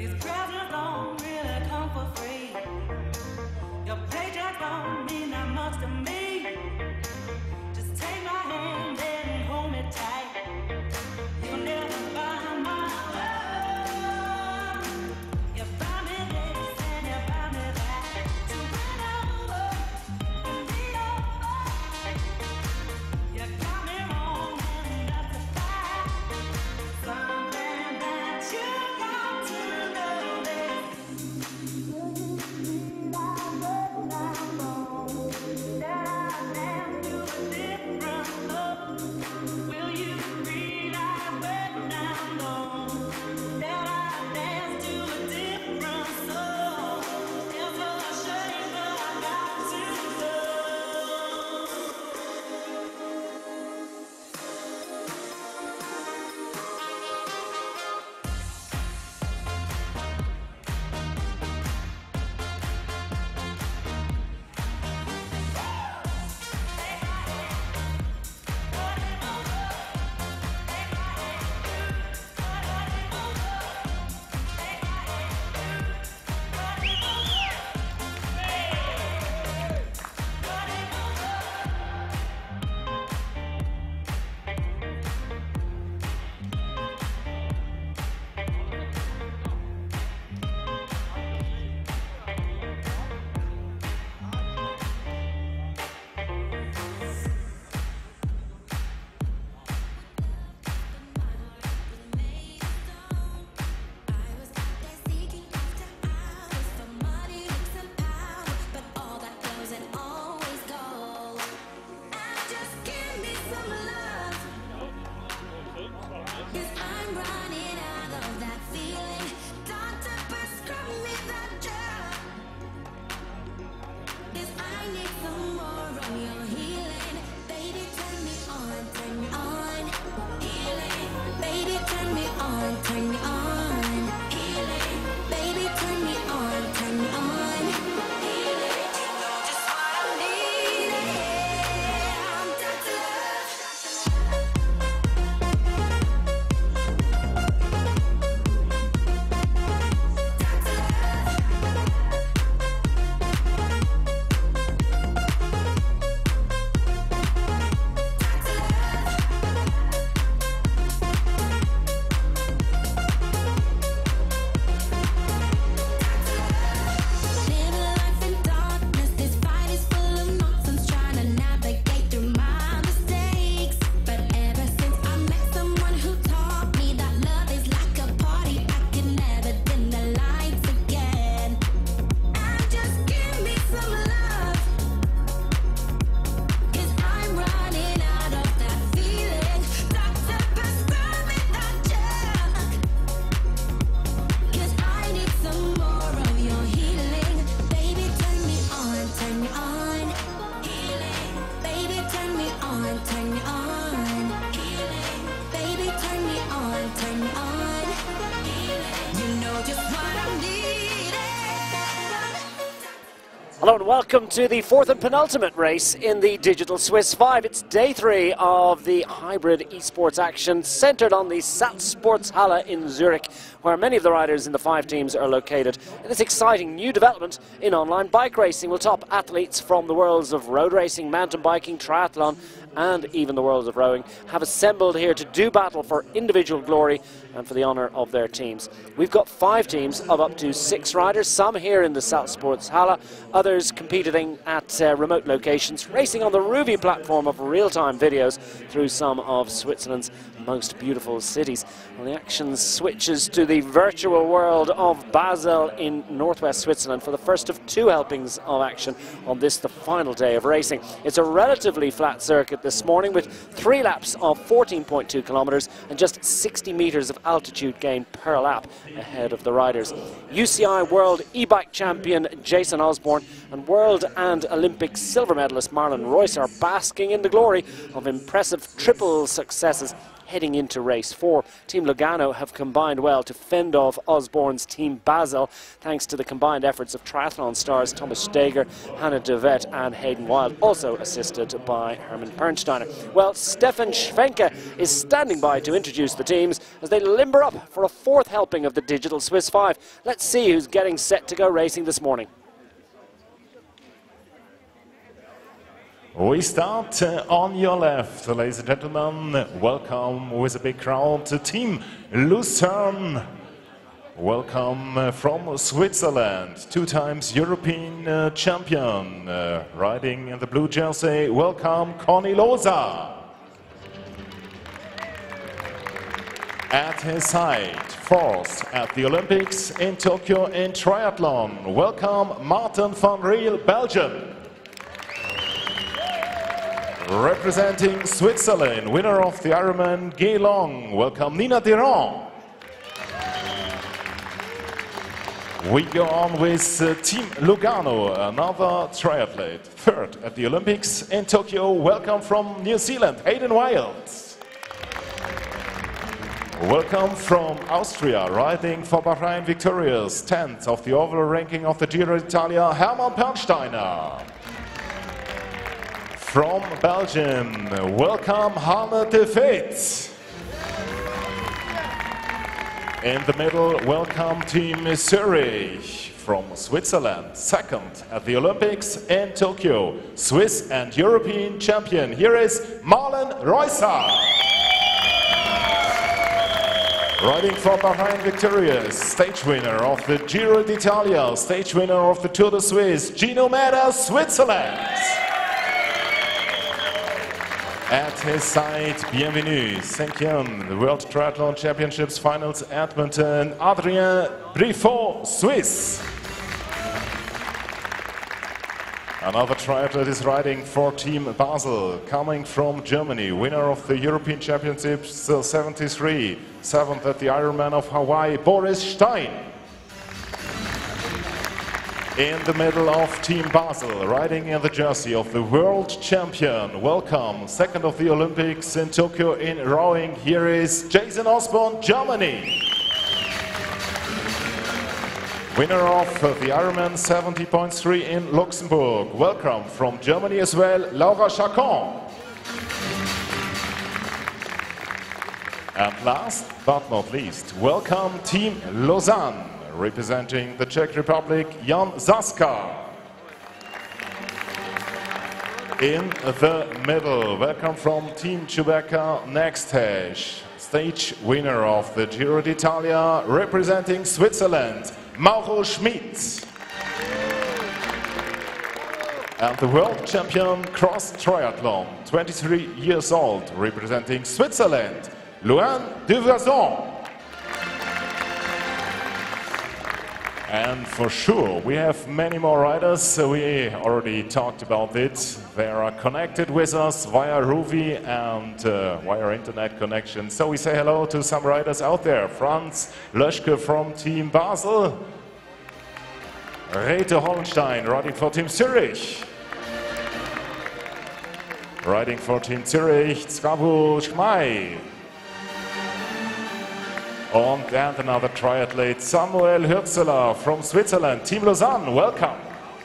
Hello and welcome to the fourth and penultimate race in the Digital Swiss 5. It's day 3 of the hybrid esports action centred on the Salzsporthalle in Zurich, where many of the riders in the 5 teams are located. In this exciting new development in online bike racing, will top athletes from the worlds of road racing, mountain biking, triathlon and even the worlds of rowing have assembled here to do battle for individual glory and for the honour of their teams. We've got 5 teams of up to 6 riders, some here in the Salzsporthalle, others competing at remote locations, racing on the Ruby platform of real-time videos through some of Switzerland's most beautiful cities. Well, the action switches to the virtual world of Basel in northwest Switzerland for the first of 2 helpings of action on this, the final day of racing. It's a relatively flat circuit this morning with 3 laps of 14.2 kilometres and just 60 metres of altitude gain per lap ahead of the riders. UCI World e-bike champion Jason Osborne and world and Olympic silver medalist Marlon Royce are basking in the glory of impressive triple successes heading into race 4. Team Lugano have combined well to fend off Osborne's Team Basel, thanks to the combined efforts of triathlon stars Thomas Steger, Hannah de Vet and Hayden Wild, also assisted by Herman Pernsteiner. Well, Stefan Schwenke is standing by to introduce the teams as they limber up for a 4th helping of the Digital Swiss 5. Let's see who's getting set to go racing this morning. We start on your left, ladies and gentlemen. Welcome with a big crowd to Team Lucerne. Welcome from Switzerland, 2 times European champion. Riding in the blue jersey, welcome Conny Loza. At his side, 4th at the Olympics in Tokyo in triathlon, welcome Martin van Riel, Belgium. Representing Switzerland, winner of the Ironman Geelong, welcome Nina Durand. We go on with Team Lugano, another triathlete, 3rd at the Olympics in Tokyo, welcome from New Zealand, Hayden Wild. Welcome from Austria, riding for Bahrain Victorious, 10th of the overall ranking of the Giro d'Italia, Herman Pernsteiner. From Belgium, welcome Hannah de Vet. In the middle, welcome Team Zurich. From Switzerland, 2nd at the Olympics in Tokyo, Swiss and European champion. Here is Marlon Royce. Riding for Bahrain Victorious, stage winner of the Giro d'Italia, stage winner of the Tour de Suisse, Gino Mäder, Switzerland. At his side, bienvenue, 5e, the World Triathlon Championships Finals, Edmonton, Adrien Briffaut, Swiss. Another triathlete is riding for Team Basel, coming from Germany, winner of the European Championships 73, 7th at the Ironman of Hawaii, Boris Stein. In the middle of Team Basel, riding in the jersey of the world champion, welcome, 2nd of the Olympics in Tokyo in rowing, here is Jason Osborne, Germany. Winner of the Ironman 70.3 in Luxembourg, welcome from Germany as well, Laura Chacon. And last but not least, welcome Team Lausanne. Representing the Czech Republic, Jan Zaska. In the middle, welcome from Team Chewbacca, Nexthash, stage winner of the Giro d'Italia, representing Switzerland, Mauro Schmid. And the world champion cross triathlon, 23 years old, representing Switzerland, Louane Duverson. And for sure, we have many more riders. We already talked about it. They are connected with us via Ruvi and via internet connection. So we say hello to some riders out there. Franz Löschke from Team Basel. Rete Hollenstein riding for Team Zurich. Riding for Team Zurich, Skabu Schmai. And another triathlete, Samuel Hürzeler from Switzerland, Team Lausanne, welcome.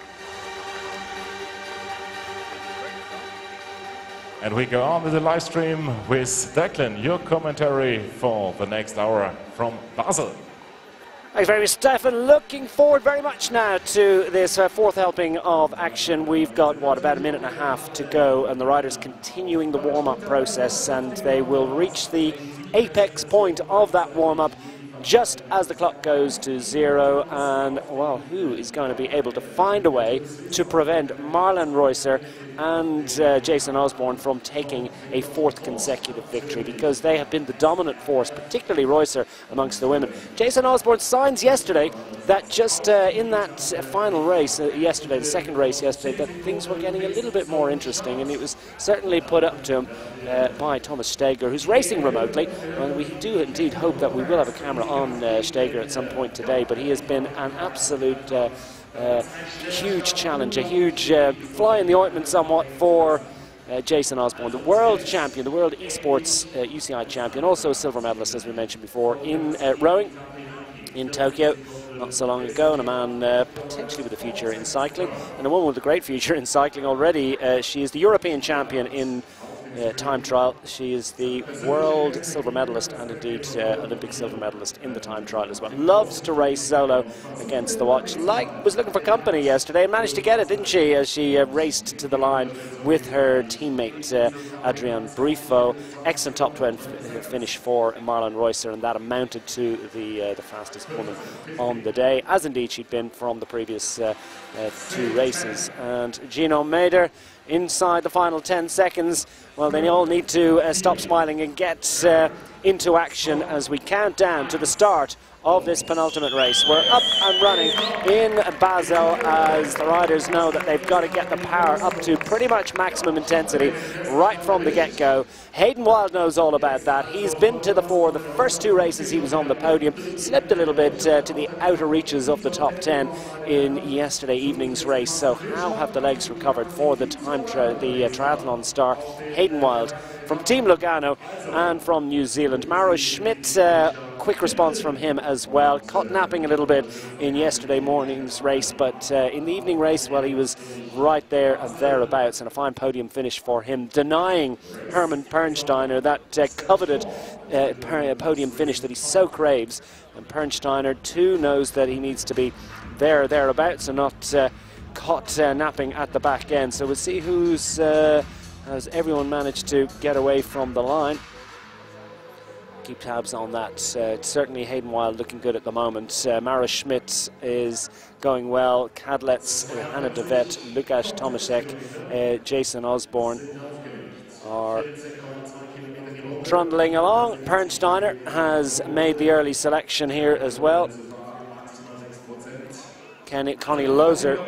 And we go on with the live stream with Declan, your commentary for the next hour from Basel. Thanks very much, Stefan. Looking forward very much now to this 4th helping of action. We've got, what, about a minute and a half to go, and the riders continuing the warm-up process, and they will reach the apex point of that warm-up just as the clock goes to 0. And, well, who is going to be able to find a way to prevent Marlon Reusser and Jason Osborne from taking a 4th consecutive victory, because they have been the dominant force, particularly Reusser, amongst the women. Jason Osborne signs yesterday that just in that final race yesterday, the 2nd race yesterday, that things were getting a little bit more interesting, and it was certainly put up to him by Thomas Steger, who's racing remotely. And we do indeed hope that we will have a camera on Steger at some point today, but he has been an absolute huge challenge, a huge fly in the ointment somewhat for Jason Osborne, the world champion, the world esports UCI champion, also a silver medalist, as we mentioned before, in rowing in Tokyo not so long ago, and a man potentially with a future in cycling, and a woman with a great future in cycling already. She is the European champion in time trial. She is the world silver medalist and indeed Olympic silver medalist in the time trial as well. Loves to race solo against the watch. Was looking for company yesterday and managed to get it, didn't she, as she raced to the line with her teammate Adrienne Briffaut. Excellent top 20 finish for Marlon Reusser, and that amounted to the fastest woman on the day, as indeed she'd been from the previous 2 races. And Gino Mader inside the final 10 seconds. Well, they all need to stop smiling and get into action as we count down to the start of this penultimate race. We're up and running in Basel as the riders know that they've got to get the power up to pretty much maximum intensity right from the get-go. Hayden Wilde knows all about that. He's been to the fore. The first 2 races he was on the podium, slipped a little bit to the outer reaches of the top 10 in yesterday evening's race. So how have the legs recovered for the triathlon star Hayden Wilde from Team Lugano and from New Zealand? Mauro Schmidt, quick response from him as well. Caught napping a little bit in yesterday morning's race, but in the evening race, well, he was right there and thereabouts, and a fine podium finish for him, denying Hermann Pernsteiner that coveted podium finish that he so craves. And Pernsteiner too knows that he needs to be there or thereabouts and not caught napping at the back end. So we'll see who's has everyone managed to get away from the line. Keep tabs on that. Certainly Hayden Wilde looking good at the moment. Mara Schmidt is going well. Kadlec, Anna de Vet, Lukasz Tomaszek, Jason Osborne are trundling along. Pernsteiner has made the early selection here as well. Connie Loser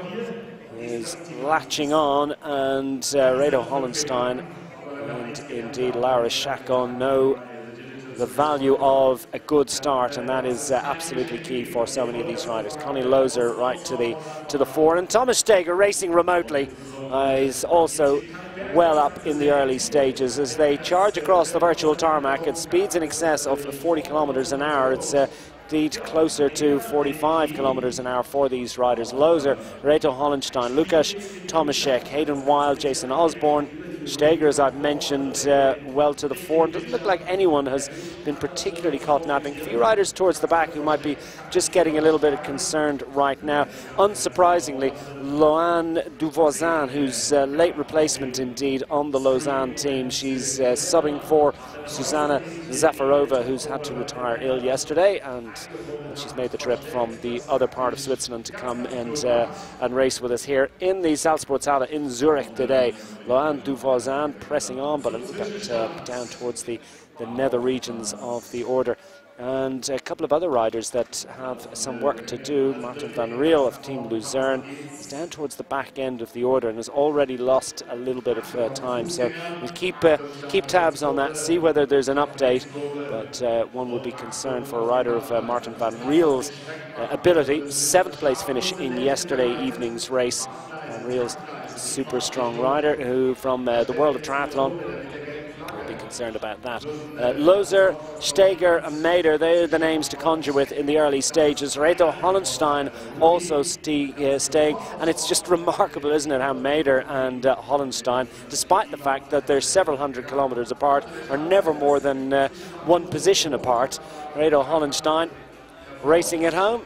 is latching on, and Redo Hollenstein and indeed Laura Chacon know the value of a good start, and that is absolutely key for so many of these riders. Connie Loser right to the fore, and Thomas Steger racing remotely is also well up in the early stages as they charge across the virtual tarmac at speeds in excess of 40 kilometers an hour. It's indeed closer to 45 kilometers an hour for these riders. Loser, Reto Hollenstein, Lukasz Tomaszek, Hayden Wilde, Jason Osborne. Steger, as I've mentioned, well to the fore. It doesn't look like anyone has been particularly caught napping. A few riders towards the back who might be just getting a little bit concerned right now. Unsurprisingly, Loane Duvoisin, who's late replacement indeed on the Lausanne team. She's subbing for Susanna Zafarova, who's had to retire ill yesterday, and she's made the trip from the other part of Switzerland to come and race with us here in the Salzburghalle in Zurich today. Loane Duvoisin pressing on, but a little bit down towards the nether regions of the order. And a couple of other riders that have some work to do. Martin van Riel of Team Luzern is down towards the back end of the order and has already lost a little bit of time. So we'll keep tabs on that, see whether there's an update. But one would be concerned for a rider of Martin van Riel's ability. 7th place finish in yesterday evening's race. Van Riel's super strong rider who from the world of triathlon. Concerned about that. Loser, Steger and Mader, they're the names to conjure with in the early stages. Reto Hollenstein also staying, and it's just remarkable, isn't it, how Mader and Hollenstein, despite the fact that they're several hundred kilometers apart, are never more than one position apart. Reto Hollenstein racing at home.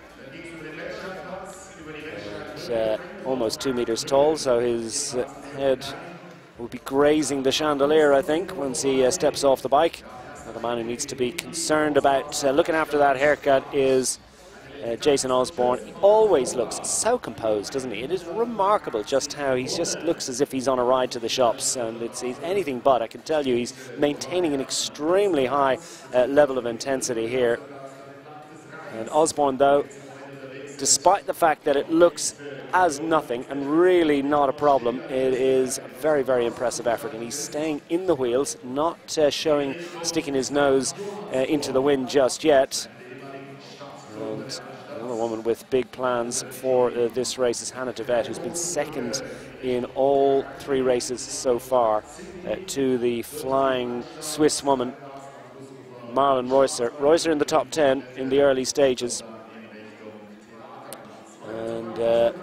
And, almost 2 meters tall, so his head will be grazing the chandelier, I think, once he steps off the bike. The man who needs to be concerned about looking after that haircut is Jason Osborne. He always looks so composed, doesn't he? It is remarkable just how he just looks as if he's on a ride to the shops, and it's anything but. I can tell you he's maintaining an extremely high level of intensity here. And Osborne, though, despite the fact that it looks as nothing and really not a problem, it is a very, very impressive effort, and he's staying in the wheels, not sticking his nose into the wind just yet. And Another woman with big plans for this race is Hannah de Vet, who's been second in all 3 races so far to the flying Swiss woman Marlen Reusser. Reusser in the top 10 in the early stages. And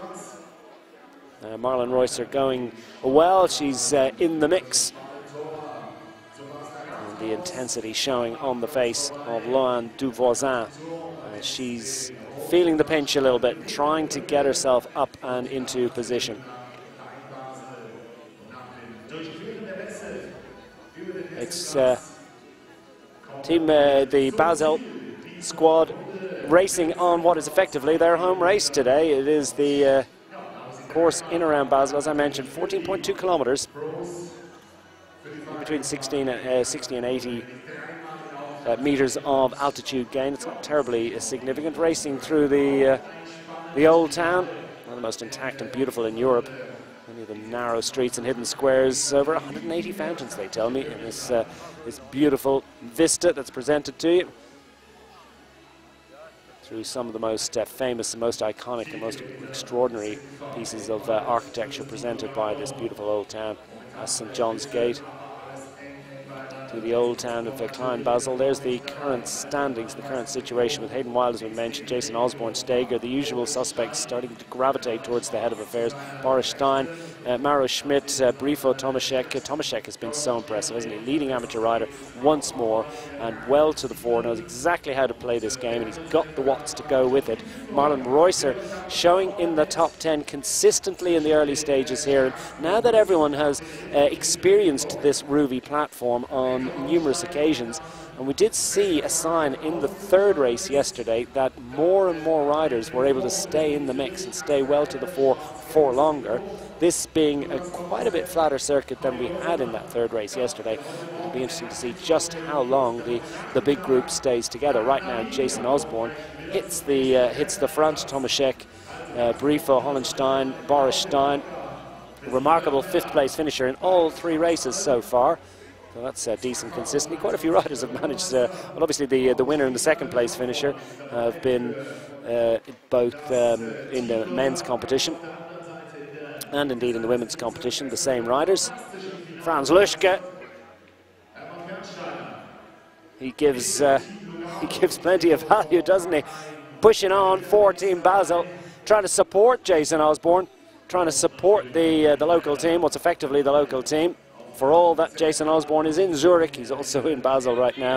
Marlen Reusser going well. She's in the mix. And the intensity showing on the face of Loan Duvoisin. She's feeling the pinch a little bit and trying to get herself up and into position. It's the Basel squad racing on what is effectively their home race today. It is the course in around Basel, as I mentioned, 14.2 kilometers, between 60 and 80 meters of altitude gain. It's not terribly significant. Racing through the old town, one of the most intact and beautiful in Europe. Many of the narrow streets and hidden squares, over 180 fountains, they tell me, in this beautiful vista that's presented to you through some of the most famous and most iconic and most extraordinary pieces of architecture presented by this beautiful old town, St. John's Gate. To the old town of Klein Basel. There's the current standings, the current situation with Hayden Wilde, as we mentioned, Jason Osborne, Steger, the usual suspects starting to gravitate towards the head of affairs. Boris Stein, Maro Schmidt, Brifo, Tomaszek. Tomaszek has been so impressive, hasn't he? Leading amateur rider once more and well to the fore, knows exactly how to play this game, and he's got the watts to go with it. Marlen Reusser showing in the top 10 consistently in the early stages here. And now that everyone has experienced this Rouvy platform on numerous occasions, and we did see a sign in the 3rd race yesterday that more and more riders were able to stay in the mix and stay well to the fore for longer. This being quite a bit flatter circuit than we had in that 3rd race yesterday. It'll be interesting to see just how long the big group stays together. Right now, Jason Osborne hits the front. Tomaszek, Brifo, Hollenstein, Boris Stein. Remarkable 5th place finisher in all 3 races so far. So that's decent consistency. Quite a few riders have managed, well, obviously the winner and the 2nd place finisher have been both in the men's competition and indeed in the women's competition, the same riders. Franz Luschke, he gives plenty of value, doesn't he? Pushing on for Team Basel, trying to support Jason Osborne, trying to support the local team, what's effectively the local team. For all that Jason Osborne is in Zurich, he's also in Basel right now.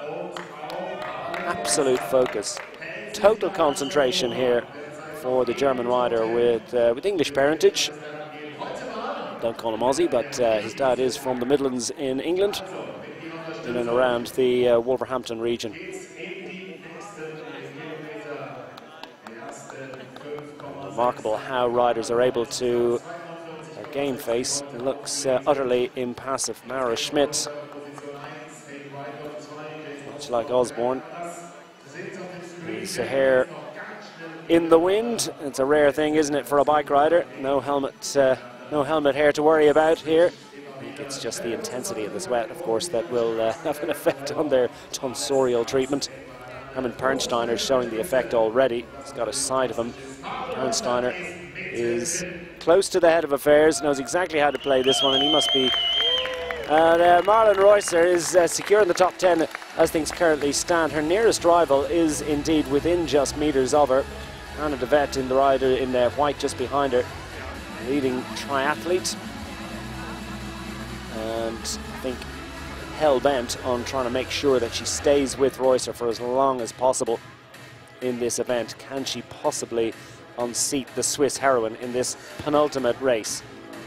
Absolute focus, total concentration here for the German rider with English parentage. Don't call him Aussie, but his dad is from the Midlands in England, in and around the Wolverhampton region. Remarkable how riders are able to game face. It looks utterly impassive. Maro Schmidt, much like Osborne, his hair in the wind. It's a rare thing, isn't it, for a bike rider? No helmet hair to worry about here. I think it's just the intensity of the sweat, of course, that will have an effect on their tonsorial treatment. Hermann Pernsteiner is showing the effect already. He's got a side of him. Pernsteiner is close to the head of affairs, knows exactly how to play this one, and he must be. And Marlen Reusser is secure in the top 10 as things currently stand. Her nearest rival is indeed within just meters of her. Hannah de Vet in the rider in white just behind her, leading triathlete, and I think hell-bent on trying to make sure that she stays with Reusser for as long as possible in this event. Can she possibly unseat the Swiss heroine in this penultimate race?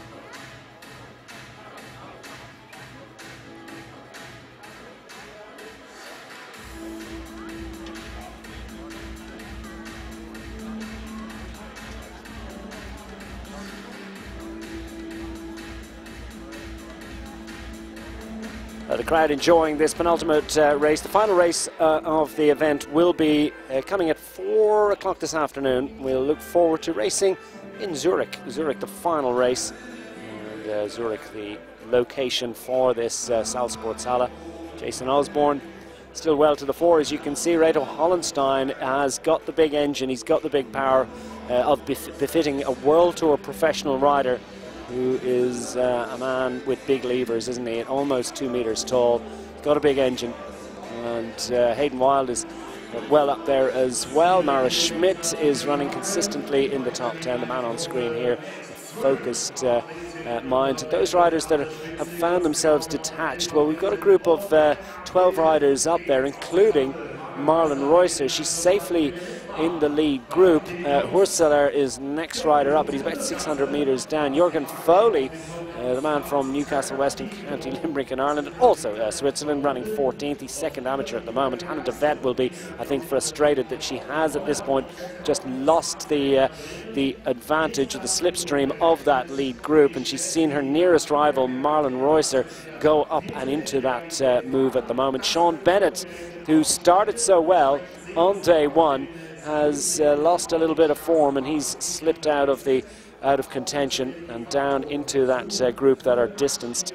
The crowd enjoying this penultimate race. The final race of the event will be coming at 4 o'clock this afternoon. We'll look forward to racing in Zurich. Zurich, the final race. And Zurich, the location for this Salzsporthalle. Jason Osborne still well to the fore. As you can see, Reto Hollenstein has got the big engine, he's got the big power of befitting a World Tour professional rider who is a man with big levers, isn't he? Almost 2 meters tall, got a big engine. And Hayden Wilde is well up there as well. Mara Schmidt is running consistently in the top 10, the man on screen here, focused mind. Those riders that have found themselves detached, well, we've got a group of 12 riders up there, including Marlon Reusser. She's safely in the lead group. Hurseler is next rider up, but he's about 600 metres down. Jürgen Foley, the man from Newcastle West in County Limerick in Ireland, and also Switzerland, running 14th. He's second amateur at the moment. Hannah de Vet will be, I think, frustrated that she has at this point just lost the advantage of the slipstream of that lead group, and she's seen her nearest rival, Marlon Reusser, go up and into that move at the moment. Sean Bennett, who started so well on day one, has lost a little bit of form, and he's slipped out of contention and down into that group that are distanced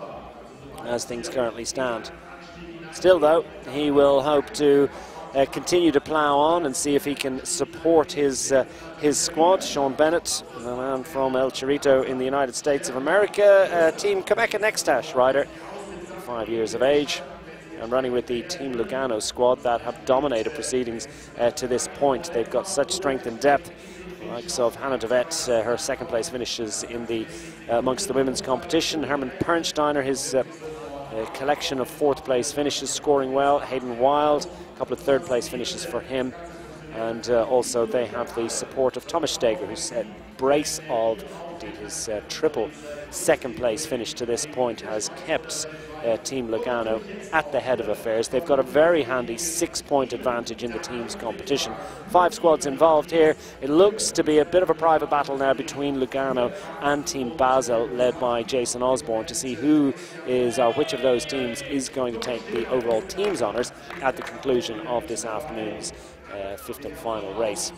as things currently stand. Still, though, he will hope to continue to plough on and see if he can support his squad. Sean Bennett, the man from El Chorrito in the United States of America, Team Qhubeka Nextash rider, 5 years of age, and running with the Team Lugano squad that have dominated proceedings to this point. They've got such strength and depth. The likes of Hannah de Vet, her second place finishes in the amongst the women's competition. Herman Pernsteiner, his collection of fourth place finishes, scoring well. Hayden Wilde, a couple of third place finishes for him. And also they have the support of Thomas Steger, whose brace of, indeed his triple second place finish to this point has kept Team Lugano at the head of affairs. They've got a very handy 6-point advantage in the team's competition. 5 squads involved here. It looks to be a bit of a private battle now between Lugano and Team Basel, led by Jason Osborne, to see who is, or which of those teams is going to take the overall team's honours at the conclusion of this afternoon's 5th and final race.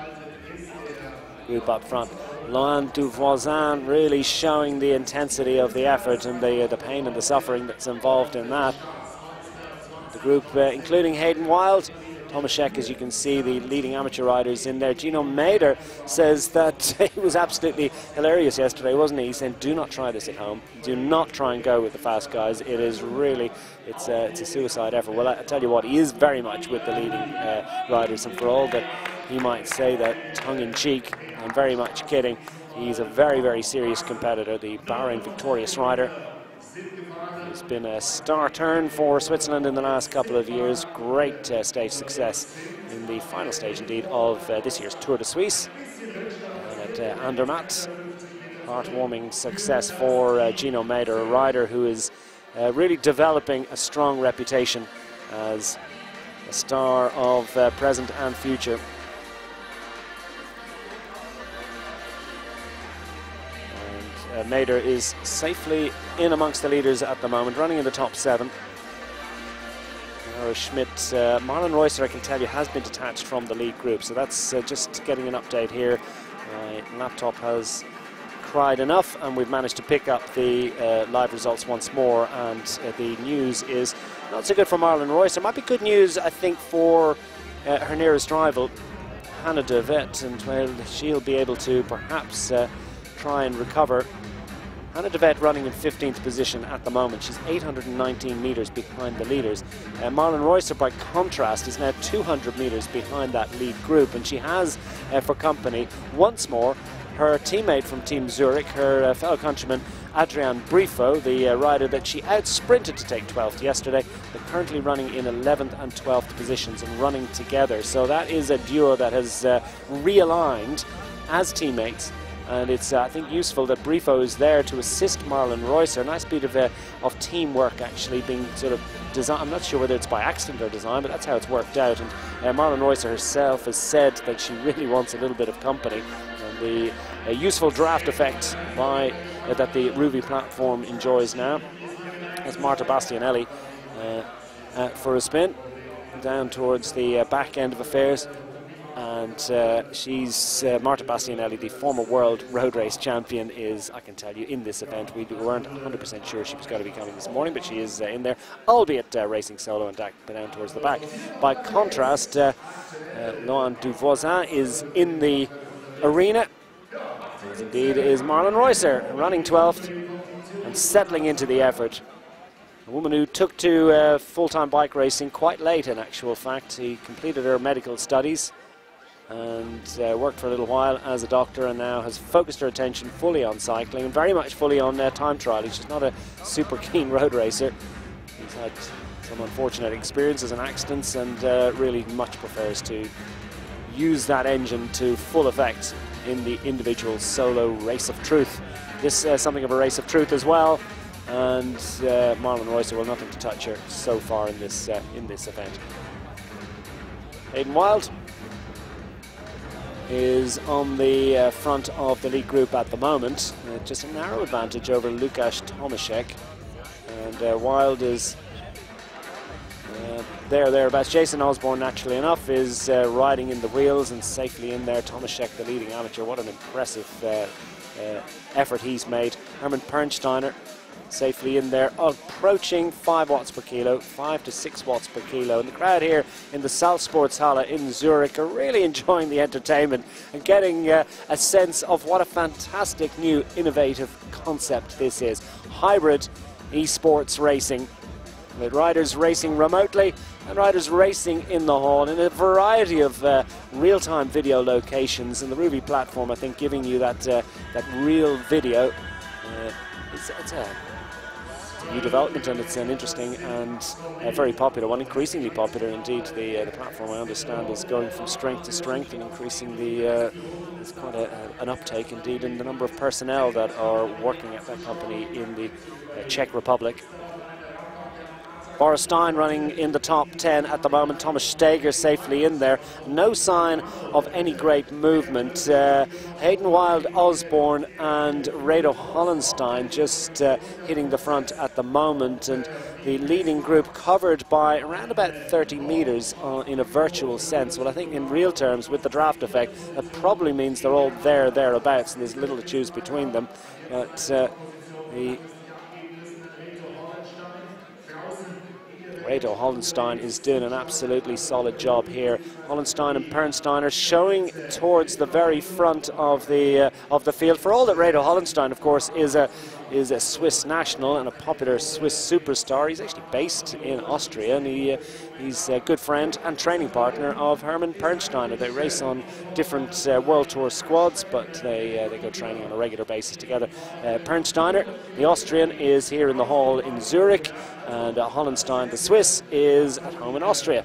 Group up front, Loan Duvoisin really showing the intensity of the effort and the pain and the suffering that's involved in that. The group including Hayden Wilde, Tomaszek, as you can see, the leading amateur riders in there. Gino Mader says that he was absolutely hilarious yesterday, wasn't he? He said, do not try this at home. Do not try and go with the fast guys. It is really, it's a suicide effort. Well, I tell you what, he is very much with the leading riders, and for all that he might say that tongue-in-cheek, I'm very much kidding, he's a very, very serious competitor, the Bahrain victorious rider. He's been a star turn for Switzerland in the last couple of years. Great stage success in the final stage, indeed, of this year's Tour de Suisse at Andermatt. Heartwarming success for Gino Mader, a rider who is really developing a strong reputation as a star of present and future. Mader is safely in amongst the leaders at the moment, running in the top 7. Schmidt, Marlon Reusser, I can tell you, has been detached from the lead group, so that's just getting an update here. My laptop has cried enough, and we've managed to pick up the live results once more, and the news is not so good for Marlon Reusser. Might be good news, I think, for her nearest rival, Hannah de Vet, and well, she'll be able to perhaps try and recover. Hannah de Vet running in 15th position at the moment. She's 819 metres behind the leaders. Marlon Reusser, by contrast, is now 200 metres behind that lead group, and she has for company once more her teammate from Team Zurich, her fellow countryman Adrian Brifo, the rider that she out-sprinted to take 12th yesterday. They're currently running in 11th and 12th positions and running together. So that is a duo that has realigned as teammates. And it's, I think, useful that Brifo is there to assist Marlon Reusser. Nice bit of teamwork, actually, being sort of designed. I'm not sure whether it's by accident or design, but that's how it's worked out. And Marlon Reusser herself has said that she really wants a little bit of company. And the useful draft effect that the Ruvi platform enjoys now. As Marta Bastianelli for a spin down towards the back end of affairs. And she's Marta Bastianelli, the former world road race champion, is, I can tell you, in this event. We weren't 100% sure she was going to be coming this morning, but she is in there, albeit racing solo and down towards the back. By contrast, Loan Duvoisin is in the arena, as indeed is Marlon Reusser, running 12th and settling into the effort. A woman who took to full-time bike racing quite late, in actual fact. She completed her medical studies and worked for a little while as a doctor, and now has focused her attention fully on cycling and very much fully on time trialing. She's not a super keen road racer. She's had some unfortunate experiences and accidents, and really much prefers to use that engine to full effect in the individual solo race of truth. This is something of a race of truth as well, and Marlon Reusser will nothing to touch her so far in this event. Hayden Wilde is on the front of the lead group at the moment, just a narrow advantage over Lukasz Tomaszek, and Wilde is thereabouts. Jason Osborne, naturally enough, is riding in the wheels and safely in there. Tomaszek, the leading amateur, what an impressive effort he's made. Hermann Pernsteiner safely in there, approaching 5 watts per kilo, 5 to 6 watts per kilo. And the crowd here in the Salzsporthalle in Zurich are really enjoying the entertainment and getting a sense of what a fantastic new innovative concept this is. Hybrid esports racing, with riders racing remotely and riders racing in the hall in a variety of real-time video locations. And the Ruby platform, I think, giving you that real video. It's a new development, and it's an interesting and a very popular one, increasingly popular indeed. The platform, I understand, is going from strength to strength and increasing there's quite an uptake indeed in the number of personnel that are working at that company in the Czech Republic. Boris Stein running in the top 10 at the moment. Thomas Steger safely in there. No sign of any great movement. Hayden Wilde, Osborne and Redo Hollenstein just hitting the front at the moment, and the leading group covered by around about 30 metres in a virtual sense. Well, I think in real terms, with the draft effect, that probably means they're all thereabouts, and there's little to choose between them. But Redo Hollenstein is doing an absolutely solid job here. Hollenstein and Pernsteiner showing towards the very front of the field. For all that Redo Hollenstein, of course, is a Swiss national and a popular Swiss superstar. He's actually based in Austria, and he's a good friend and training partner of Hermann Pernsteiner. They race on different World Tour squads, but they go training on a regular basis together. Pernsteiner, the Austrian, is here in the hall in Zurich, and Hollenstein, the Swiss, is at home in Austria.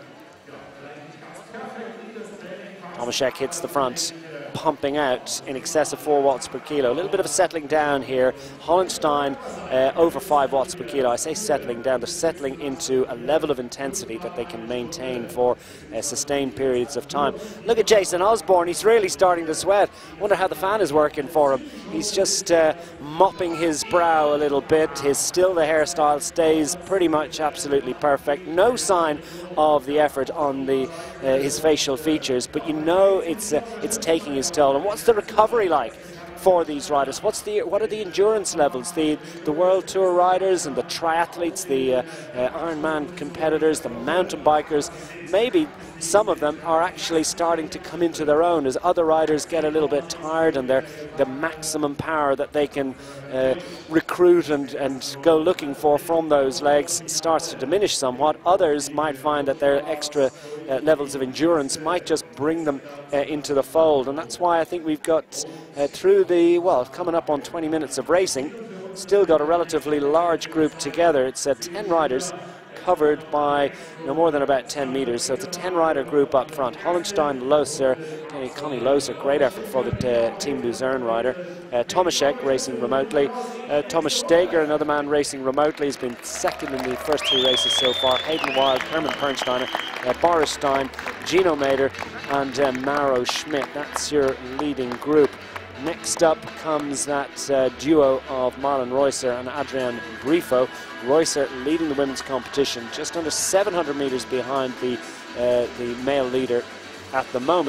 Tomaszek hits the front, pumping out in excess of 4 watts per kilo. A little bit of a settling down here. Hollenstein over 5 watts per kilo. I say settling down, they're settling into a level of intensity that they can maintain for sustained periods of time. Look at Jason Osborne, he's really starting to sweat. Wonder how the fan is working for him. He's just mopping his brow a little bit. Still the hairstyle stays pretty much absolutely perfect. No sign of the effort on his facial features, but you know it's taking his toll. And what's the recovery like for these riders? What are the endurance levels? The World Tour riders and the triathletes, the Ironman competitors, the mountain bikers, maybe some of them are actually starting to come into their own as other riders get a little bit tired, and the maximum power that they can recruit and go looking for from those legs starts to diminish somewhat. Others might find that their extra levels of endurance might just bring them into the fold, and that's why I think we've got coming up on 20 minutes of racing, still got a relatively large group together. It's 10 riders covered by no more than about 10 metres, so it's a 10-rider group up front. Hollenstein, Loser, Connie Loser, great effort for the Team Luzern rider. Tomaszek racing remotely. Thomas Steger, another man racing remotely, has been second in the first 3 races so far. Hayden Wilde, Hermann Pernsteiner, Boris Stein, Gino Mader and Maro Schmidt. That's your leading group. Next up comes that duo of Marlon Reusser and Adrian Grifo. Reusser leading the women's competition, just under 700 metres behind the male leader at the moment.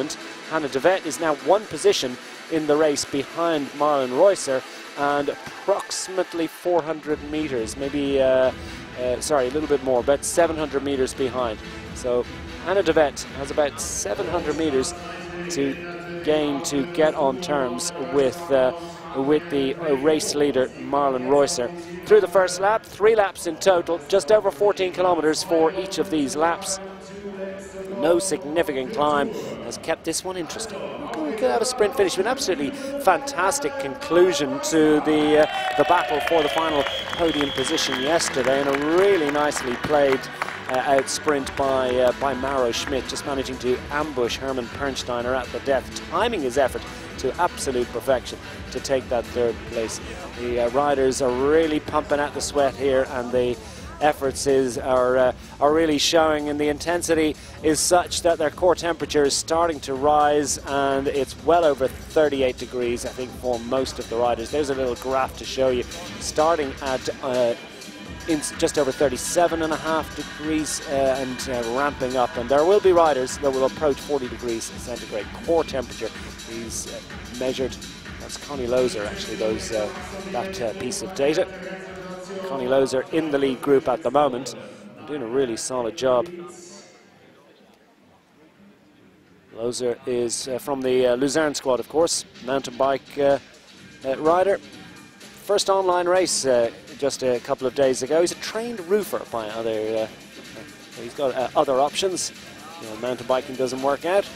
Hannah de Vet is now 1 position in the race behind Marlon Reusser, and approximately 400 meters, maybe, sorry, a little bit more, about 700 meters behind. So Hannah de Vet has about 700 meters to gain to get on terms with the race leader Marlon Reusser. Through the first lap, 3 laps in total, just over 14 kilometers for each of these laps. No significant climb has kept this one interesting. We could have a sprint finish, an absolutely fantastic conclusion to the battle for the final podium position yesterday, and a really nicely played out sprint by Maro Schmidt, just managing to ambush Hermann Pernsteiner at the death, timing his effort to absolute perfection to take that 3rd place. The riders are really pumping at the sweat here, and the efforts are really showing, and the intensity is such that their core temperature is starting to rise, and it's well over 38 degrees, I think, for most of the riders. There's a little graph to show you, starting at just over 37.5 degrees and ramping up, and there will be riders that will approach 40 degrees centigrade core temperature. He's measured, that's Connie Loser actually, that piece of data. Connie Loser in the lead group at the moment, doing a really solid job. Loser is from the Luzerne squad, of course, mountain bike rider. First online race just a couple of days ago. He's a trained roofer by other, he's got other options. You know, mountain biking doesn't work out.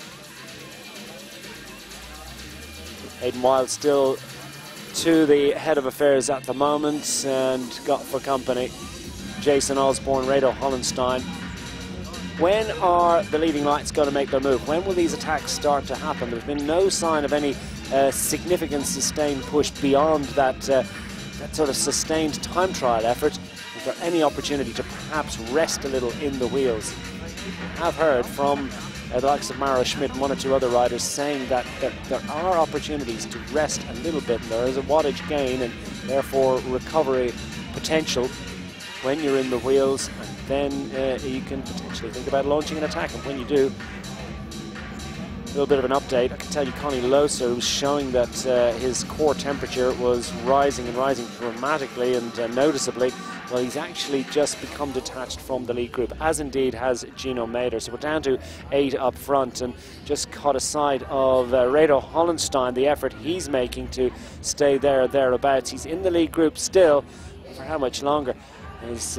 Aidan Wild still to the head of affairs at the moment, and got for company Jason Osborne, Rado Hollenstein. When are the leading lights going to make their move? When will these attacks start to happen? There's been no sign of any significant sustained push beyond that, that sort of sustained time trial effort. Is there any opportunity to perhaps rest a little in the wheels? I've heard from the likes of Maro Schmidt and 1 or 2 other riders saying that there are opportunities to rest a little bit. There is a wattage gain and therefore recovery potential when you're in the wheels, and then you can potentially think about launching an attack. And when you do, a little bit of an update, I can tell you Connie Loser was showing that his core temperature was rising and rising dramatically and noticeably. Well, he's actually just become detached from the lead group, as indeed has Gino Mader. So we're down to 8 up front, and just caught aside of Rado Hollenstein, the effort he's making to stay there or thereabouts. He's in the lead group still. For how much longer? As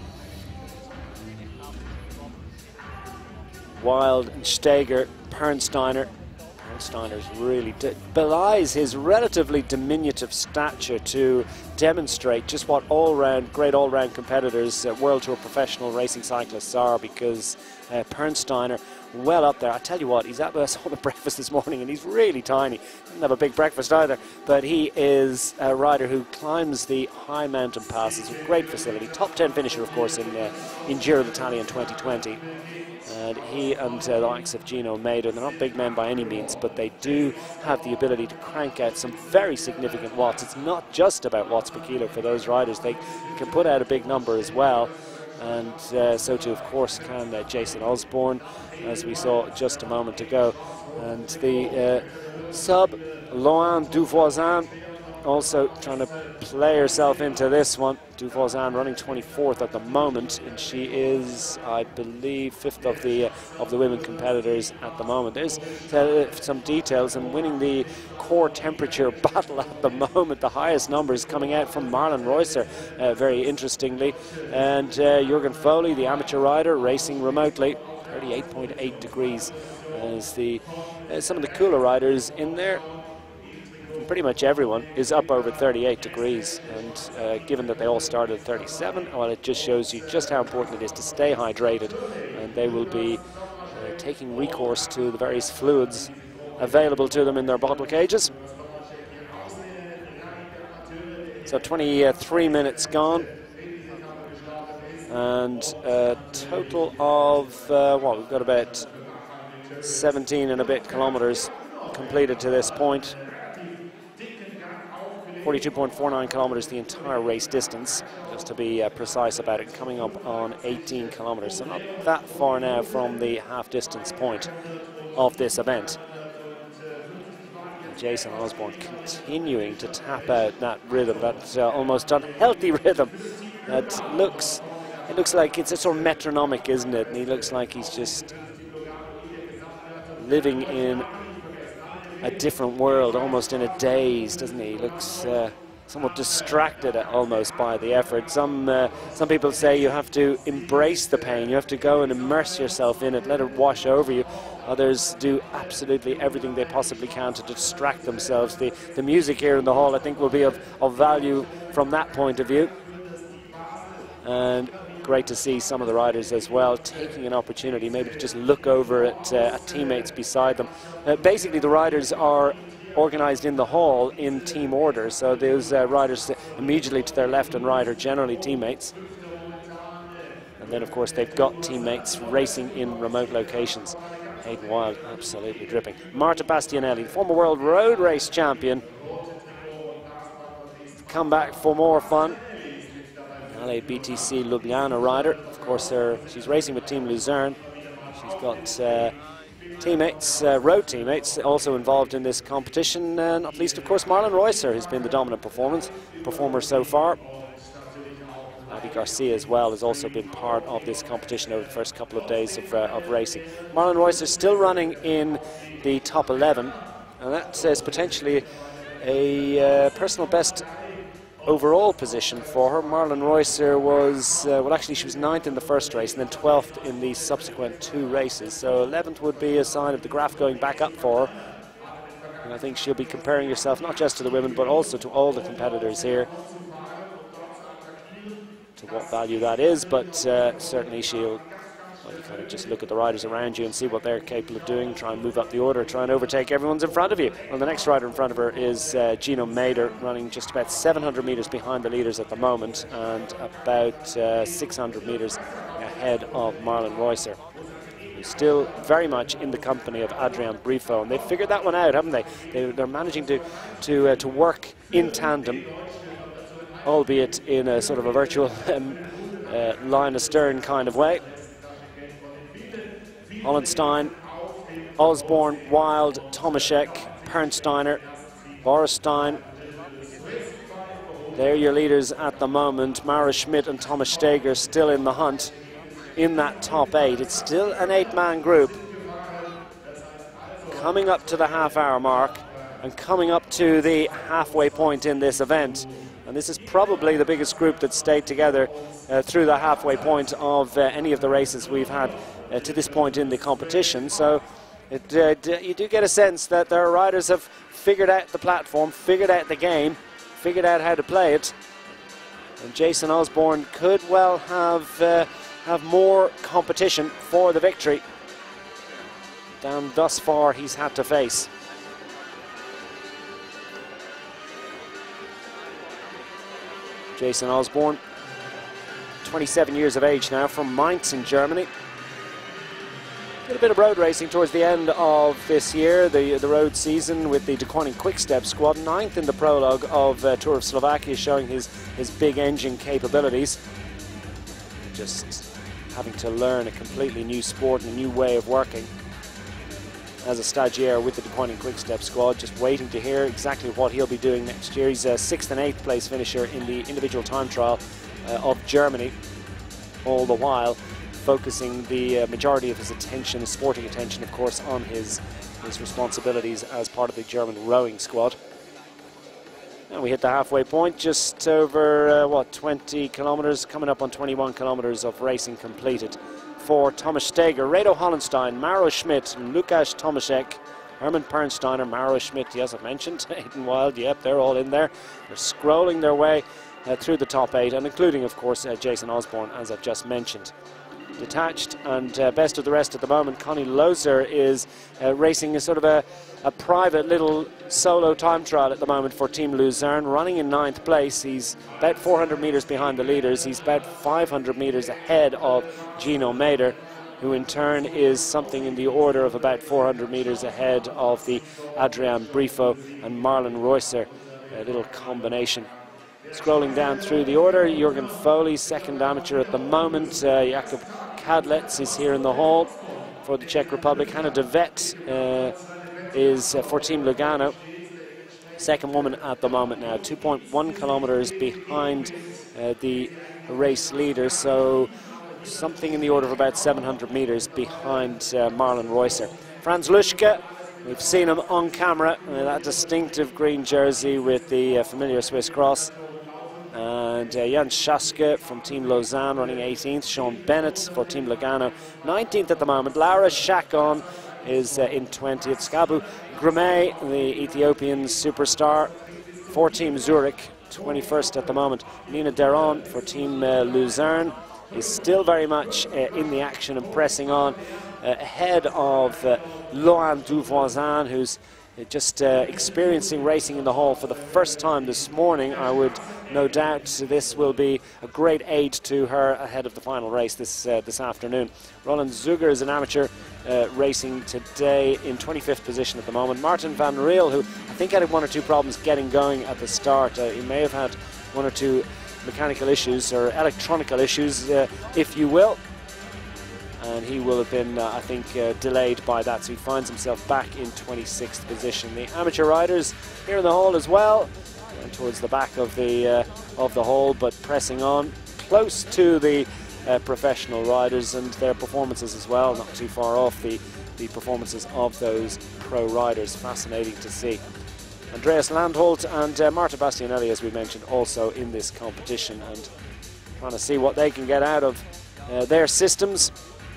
Wild and Steger, Pernsteiner really belies his relatively diminutive stature to demonstrate just what great all-round competitors, World Tour professional racing cyclists are, because Pernsteiner well up there. I tell you what, he's at us on the breakfast this morning, and he's really tiny. Didn't have a big breakfast either, but he is a rider who climbs the high mountain passes with great facility. Top 10 finisher, of course, in Giro d'Italia in 2020. And he and the likes of Gino Mader, they're not big men by any means, but they do have the ability to crank out some very significant watts. It's not just about watts per kilo for those riders. They can put out a big number as well. And so too, of course, can Jason Osborne, as we saw just a moment ago. And the sub, Loan Duvoisin, also trying to play herself into this one. Duvoisin running 24th at the moment, and she is, I believe, 5th of the women competitors at the moment. There's some details, and winning the core temperature battle at the moment. The highest numbers coming out from Marlon Reusser, very interestingly, and Jürgen Foley, the amateur rider, racing remotely, 38.8 degrees. As some of the cooler riders in there, pretty much everyone is up over 38 degrees, and given that they all started at 37, well, it just shows you just how important it is to stay hydrated, and they will be taking recourse to the various fluids available to them in their bottle cages. So 23 minutes gone, and a total of, well, we've got about 17 and a bit kilometers completed to this point. 42.49 kilometers the entire race distance, just to be precise about it, coming up on 18 kilometers, so not that far now from the half distance point. of this event. Jason Osborne continuing to tap out that rhythm, that almost unhealthy rhythm. It looks like it's a sort of metronomic, isn't it? And he looks like he's just living in a different world, almost in a daze, doesn't he? He looks somewhat distracted almost by the effort. Some people say you have to embrace the pain, you have to go and immerse yourself in it, let it wash over you. Others do absolutely everything they possibly can to distract themselves. The music here in the hall, I think, will be of value from that point of view. And great to see some of the riders as well taking an opportunity maybe to just look over at teammates beside them. Basically, the riders are organised in the hall in team order, so those riders immediately to their left and right are generally teammates. And then, of course, they've got teammates racing in remote locations. Hayden Wilde absolutely dripping. Marta Bastianelli, former world road race champion, come back for more fun. LABTC Ljubljana rider. Of course, she's racing with Team Luzern. She's got teammates, road teammates, also involved in this competition, not least, of course, Marlon Reusser, who's been the dominant performer so far. Abby Garcia as well has also been part of this competition over the first couple of days of racing. Marlon Reusser still running in the top 11, and that says potentially a personal best overall position for her. Marlon Reusser was, well, actually she was 9th in the first race and then 12th in the subsequent 2 races. So 11th would be a sign of the graph going back up for her. And I think she'll be comparing herself not just to the women but also to all the competitors here. To what value that is, but certainly she'll, well, you kind of just look at the riders around you and see what they're capable of doing, try and move up the order, try and overtake everyone's in front of you. Well, the next rider in front of her is Gino Mader, running just about 700 metres behind the leaders at the moment and about 600 metres ahead of Marlon Reusser, who's still very much in the company of Adrian Brifo, and they've figured that one out, haven't they? They're managing to work in tandem, albeit in a sort of a virtual line astern kind of way. Hollenstein, Osborne, Wilde, Tomaszek, Pernsteiner, Borisstein. They're your leaders at the moment. Mara Schmidt and Thomas Steger still in the hunt in that top 8. It's still an 8-man group. Coming up to the half-hour mark and coming up to the halfway point in this event. And this is probably the biggest group that's stayed together through the halfway point of any of the races we've had to this point in the competition. So you do get a sense that their riders have figured out the platform, figured out the game, figured out how to play it. And Jason Osborne could well have more competition for the victory than thus far he's had to face. Jason Osborne, 27 years of age now, from Mainz in Germany. Did a bit of road racing towards the end of this year, the road season, with the De Koning Quick-Step squad. 9th in the prologue of Tour of Slovakia, showing his big engine capabilities. Just having to learn a completely new sport and a new way of working as a stagiaire with the De Koning Quick-Step squad, just waiting to hear exactly what he'll be doing next year. He's a 6th and 8th place finisher in the individual time trial of Germany, all the while focusing the majority of his attention, his sporting attention, of course, on his responsibilities as part of the German rowing squad. And we hit the halfway point, just over, 20 kilometres, coming up on 21 kilometres of racing completed for Thomas Steger, Redo Hollenstein, Maro Schmidt, Lukas Tomaszek, Hermann Pernsteiner, Maro Schmidt, yes, I've mentioned, Hayden Wilde, yep, they're all in there. They're scrolling their way through the top 8, and including, of course, Jason Osborne, as I've just mentioned. Detached and best of the rest at the moment, Connie Loser is racing a sort of a private little solo time trial at the moment for Team Luzern, running in 9th place. He's about 400 metres behind the leaders. He's about 500 metres ahead of Gino Mader, who in turn is something in the order of about 400 metres ahead of the Adrian Brifo and Marlon Reusser, a little combination. Scrolling down through the order, Jürgen Foley, 2nd amateur at the moment. Jakob Kadlec is here in the hall, for the Czech Republic. Hanna de Vet is for Team Lugano. Second woman at the moment now, 2.1 kilometers behind the race leader, so something in the order of about 700 meters behind Marlen Reusser. Franz Luschke, we've seen him on camera, that distinctive green jersey with the familiar Swiss cross. And Jan Schaske from Team Lausanne running 18th. Sean Bennett for Team Lugano 19th at the moment. Laura Chacon is in 20th. Skabu Grame, the Ethiopian superstar for Team Zurich, 21st at the moment. Nina Deron for Team Luzern is still very much in the action and pressing on ahead of Loan Duvoisin, who's just experiencing racing in the hall for the first time this morning. I would no doubt this will be a great aid to her ahead of the final race this afternoon. Roland Zuger is an amateur racing today in 25th position at the moment. Martin van Riel, who I think had one or two problems getting going at the start. He may have had one or two mechanical issues or electronical issues, if you will. And he will have been, I think, delayed by that, so he finds himself back in 26th position. The amateur riders here in the hall as well, towards the back of the hall, but pressing on close to the professional riders and their performances as well, not too far off the performances of those pro riders. Fascinating to see. Andreas Landholt and Marta Bastianelli, as we mentioned, also in this competition, and trying to see what they can get out of their systems.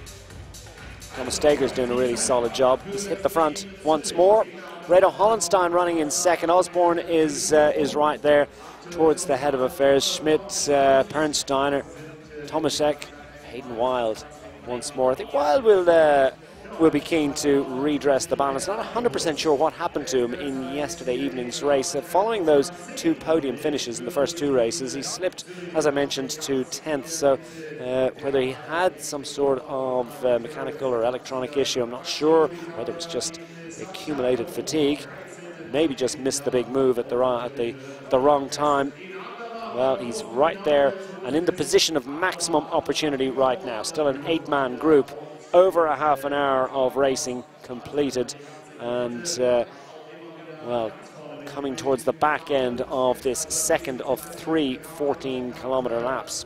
Thomas Steger's doing a really solid job. He's hit the front once more. Redo Hollenstein running in second. Osborne is right there towards the head of affairs. Schmidt, Pernsteiner, Tomasek, Hayden Wild once more. I think Wild will be keen to redress the balance. Not 100% sure what happened to him in yesterday evening's race. Following those two podium finishes in the first two races, he slipped, as I mentioned, to 10th. So whether he had some sort of mechanical or electronic issue, I'm not sure. Whether it was just accumulated fatigue, maybe just missed the big move at the wrong time. Well, he's right there and in the position of maximum opportunity right now. Still an 8-man group. Over a half an hour of racing completed, and well, coming towards the back end of this second of 3 14-kilometer laps.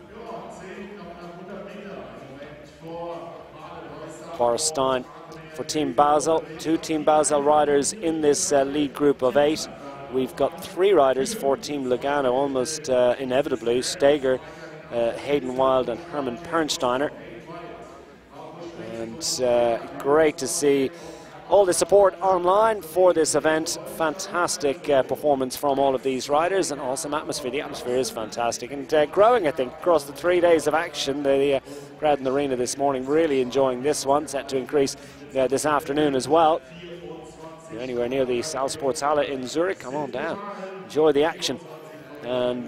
Boris Stein for Team Basel, 2 Team Basel riders in this lead group of 8. We've got 3 riders for Team Lugano, almost inevitably: Steger, Hayden Wild and Hermann Pernsteiner. And great to see all the support online for this event. Fantastic performance from all of these riders, and awesome atmosphere. The atmosphere is fantastic and growing, I think, across the 3 days of action. The crowd in the arena this morning really enjoying this one, set to increase this afternoon as well. If you're anywhere near the Salzsporthalle in Zurich, come on down, enjoy the action. And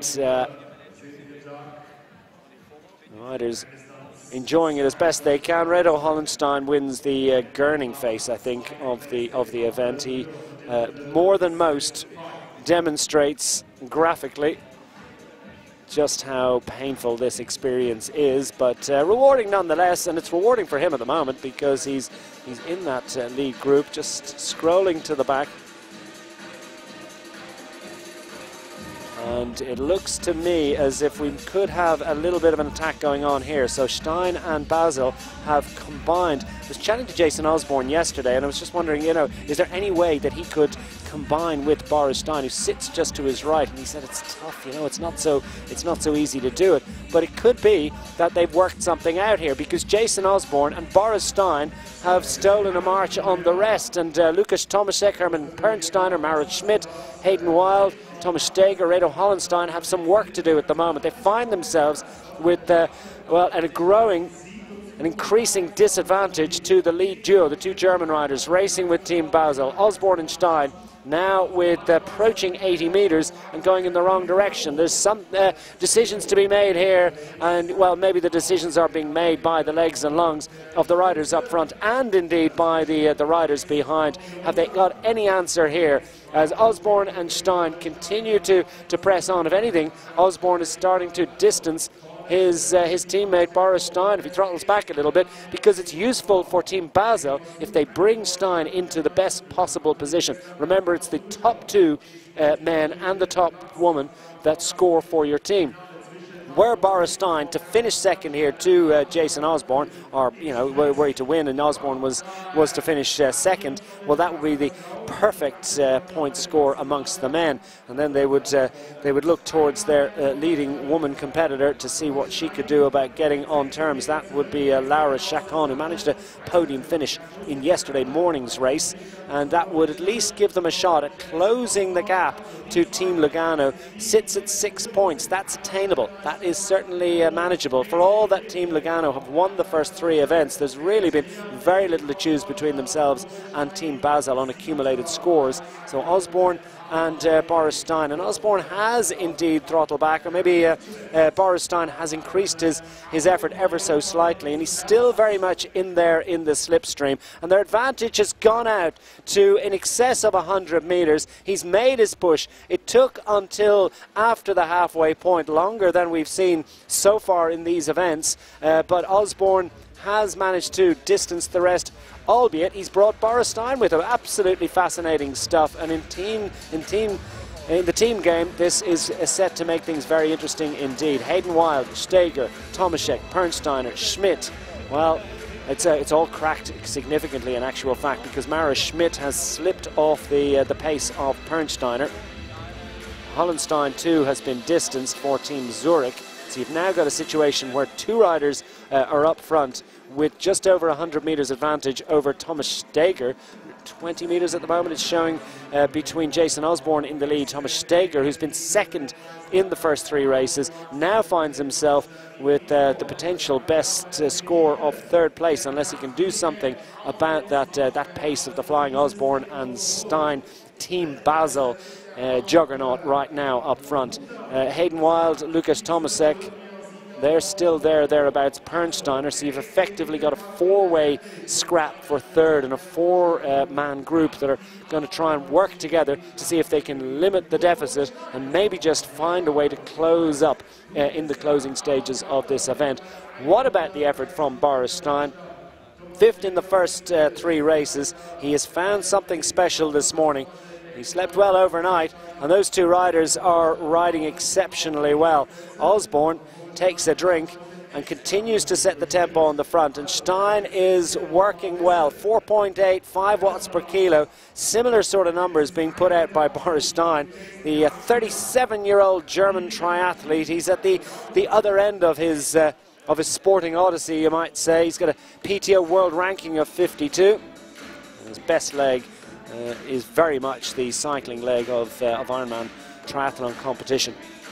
riders enjoying it as best they can. Redo Hollenstein wins the Gurning face, I think, of the event. He more than most demonstrates graphically just how painful this experience is, but rewarding nonetheless. And it's rewarding for him at the moment because he's in that lead group, just scrolling to the back. And it looks to me as if we could have a little bit of an attack going on here. So Stein and Basel have combined. I was chatting to Jason Osborne yesterday, and I was just wondering, is there any way that he could combine with Boris Stein, who sits just to his right? And he said it's tough, it's not so easy to do it. But it could be that they've worked something out here, because Jason Osborne and Boris Stein have stolen a march on the rest. And Lukas Tomasek, Hermann Pernsteiner, Marit Schmidt, Hayden Wild, Thomas Steger, Redo Hollenstein have some work to do at the moment. They find themselves with an increasing disadvantage to the lead duo, the 2 German riders racing with Team Basel. Osborne and Stein now with approaching 80 meters and going in the wrong direction. There's some decisions to be made here, and well, maybe the decisions are being made by the legs and lungs of the riders up front, and indeed by the riders behind. Have they got any answer here as Osborne and Stein continue to press on? If anything, Osborne is starting to distance his teammate Boris Stein if he throttles back a little bit, because it's useful for Team Basel if they bring Stein into the best possible position. Remember, it's the top two men and the top woman that score for your team. Were Boris Stein to finish second here to Jason Osborne, or were he to win and Osborne was to finish second, well, that would be the perfect point score amongst the men, and then they would look towards their leading woman competitor to see what she could do about getting on terms. That would be Laura Chacon, who managed a podium finish in yesterday morning's race, and that would at least give them a shot at closing the gap to Team Lugano. Sits at 6 points. That's attainable. That is certainly manageable. For all that Team Lugano have won the first 3 events, there's really been very little to choose between themselves and Team Basel on accumulated scores. So Osborne and Boris Stein, and Osborne has indeed throttled back, or maybe Boris Stein has increased his effort ever so slightly, and he's still very much in there in the slipstream, and their advantage has gone out to in excess of 100 metres. He's made his push. It took until after the halfway point, longer than we've seen so far in these events, but Osborne has managed to distance the rest, albeit he's brought Boris Stein with him. Absolutely fascinating stuff, and in the team game, this is set to make things very interesting indeed. Hayden Wild, Steger, Tomaszek, Pernsteiner, Schmidt. Well, it's all cracked significantly in actual fact, because Mara Schmidt has slipped off the pace of Pernsteiner. Hollenstein too has been distanced for Team Zurich. So you've now got a situation where 2 riders are up front with just over 100 metres advantage over Thomas Steger. 20 metres at the moment. It's showing between Jason Osborne in the lead. Thomas Steger, who's been second in the first 3 races, now finds himself with the potential best score of 3rd place, unless he can do something about that pace of the flying Osborne and Stein. Team Basel juggernaut right now up front. Hayden Wild, Lukas Tomaszek, they're still thereabouts. Pernsteiner, so you've effectively got a 4-way scrap for 3rd, and a 4-man group that are going to try and work together to see if they can limit the deficit and maybe just find a way to close up in the closing stages of this event. What about the effort from Boris Stein? 5th in the first 3 races. He has found something special this morning. He slept well overnight, and those 2 riders are riding exceptionally well. Osborne takes a drink and continues to set the tempo on the front, and Stein is working well. 4.8, 5 watts per kilo. Similar sort of numbers being put out by Boris Stein, the 37-year-old German triathlete. He's at the other end of his sporting odyssey, you might say. He's got a PTO world ranking of 52. His best leg is very much the cycling leg of Ironman triathlon competition.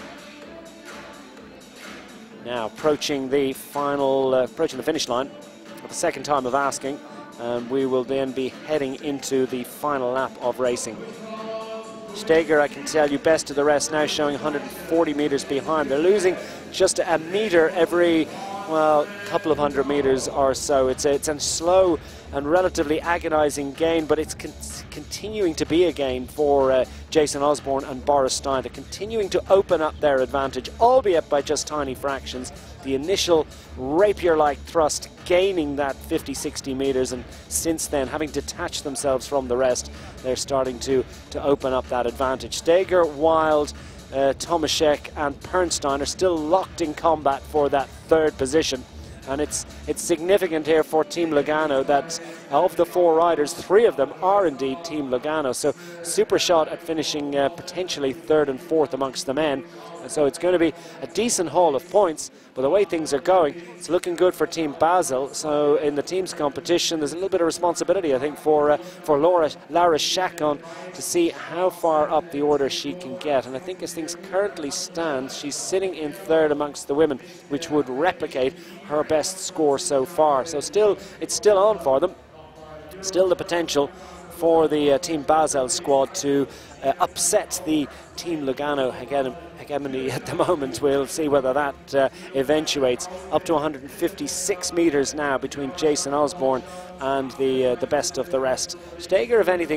Now approaching the finish line for the second time of asking, and we will then be heading into the final lap of racing. Steger, I can tell you, best of the rest now, showing 140 metres behind. They're losing just a metre every, well, couple of 100 metres or so. It's a slow and relatively agonising gain, but it's continuing to be a gain for Jason Osborne and Boris Stein. They're continuing to open up their advantage, albeit by just tiny fractions. The initial rapier-like thrust gaining that 50-60 metres, and since then, having detached themselves from the rest, they're starting to open up that advantage. Steger, Wild, Tomaszek and Pernstein are still locked in combat for that 3rd position. And it's significant here for Team Lugano that of the 4 riders, 3 of them are indeed Team Lugano. So super shot at finishing potentially 3rd and 4th amongst the men. And so it's going to be a decent haul of points, but the way things are going, it's looking good for Team Basel. So in the teams competition, there's a little bit of responsibility, I think, for Laura Chacon to see how far up the order she can get. And I think as things currently stand, she's sitting in 3rd amongst the women, which would replicate her best score so far. So it's still on for them. Still the potential for the Team Basel squad to upset the Team Lugano hegemony at the moment. We'll see whether that eventuates. Up to 156 metres now between Jason Osborne and the best of the rest. Steger, if anything,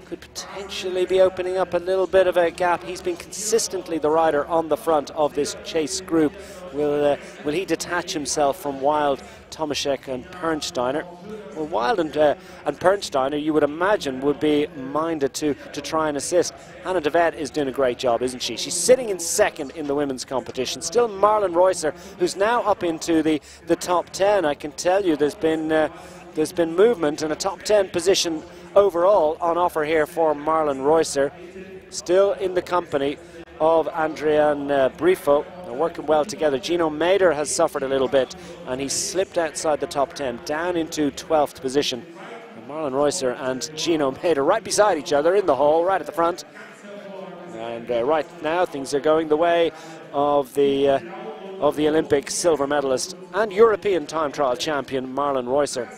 could potentially be opening up a little bit of a gap. He's been consistently the rider on the front of this chase group. Will he detach himself from Wild, Tomaszek and Pernsteiner? Well, Wild and Pernsteiner, you would imagine, would be minded to try and assist. Hannah de Vet is doing a great job, isn't she? She's sitting in second in the women's competition. Still Marlon Reusser, who's now up into the top 10. I can tell you there's been movement and a top 10 position overall on offer here for Marlon Reusser. Still in the company of Adrian Brifo. They're working well together. Gino Mader has suffered a little bit and he slipped outside the top 10, down into 12th position. And Marlon Reusser and Gino Mader right beside each other in the hall, right at the front. And right now things are going the way of the Olympic silver medalist and European time trial champion Marlon Reusser.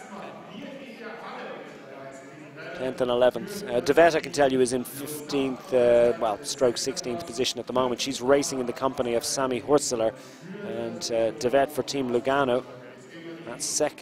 10th and 11th. De Vet, I can tell you, is in 15th, stroke 16th position at the moment. She's racing in the company of Sami Hurseler, and De Vet for Team Lugano. That's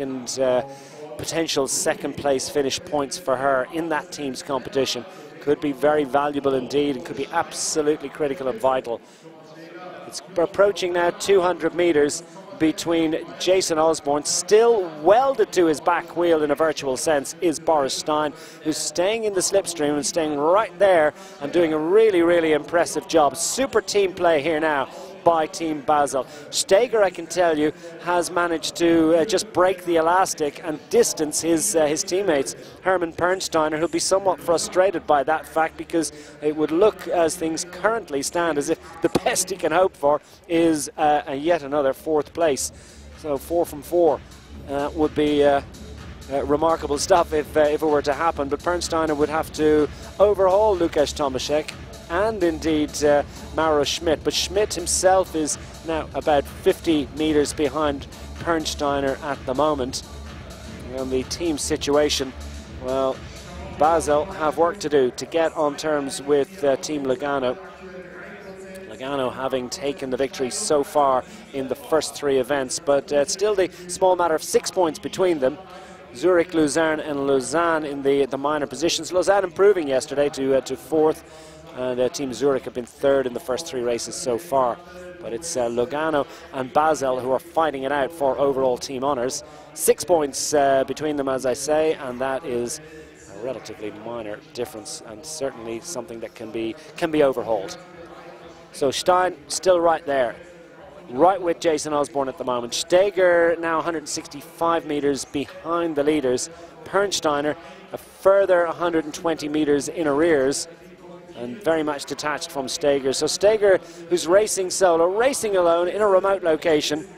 potential second place finish points for her in that team's competition. Could be very valuable indeed and could be absolutely critical and vital. It's approaching now 200 meters between Jason Osborne. Still welded to his back wheel in a virtual sense is Boris Stein, who's staying in the slipstream and staying right there and doing a really, really impressive job. Super team play here now by Team Basel. Steger, I can tell you, has managed to just break the elastic and distance his teammates. Herman Pernsteiner, who'll be somewhat frustrated by that fact because it would look, as things currently stand, as if the best he can hope for is yet another 4th place. So 4 from 4 would be remarkable stuff if it were to happen. But Pernsteiner would have to overhaul Lukasz Tomaszek and indeed Mauro Schmidt, but Schmidt himself is now about 50 meters behind Pernsteiner at the moment. And the team situation, well, Basel have work to do to get on terms with Team Lugano. Lugano having taken the victory so far in the first 3 events, but still the small matter of 6 points between them. Zurich, Lucerne and Lausanne in the minor positions. Lausanne improving yesterday to 4th. And Team Zurich have been 3rd in the first 3 races so far. But it's Lugano and Basel who are fighting it out for overall team honours. 6 points between them, as I say, and that is a relatively minor difference and certainly something that can be overhauled. So Stein still right there, right with Jason Osborne at the moment. Steger now 165 metres behind the leaders. Pernsteiner a further 120 metres in arrears, and very much detached from Steger. So Steger, who's racing solo, racing alone in a remote location,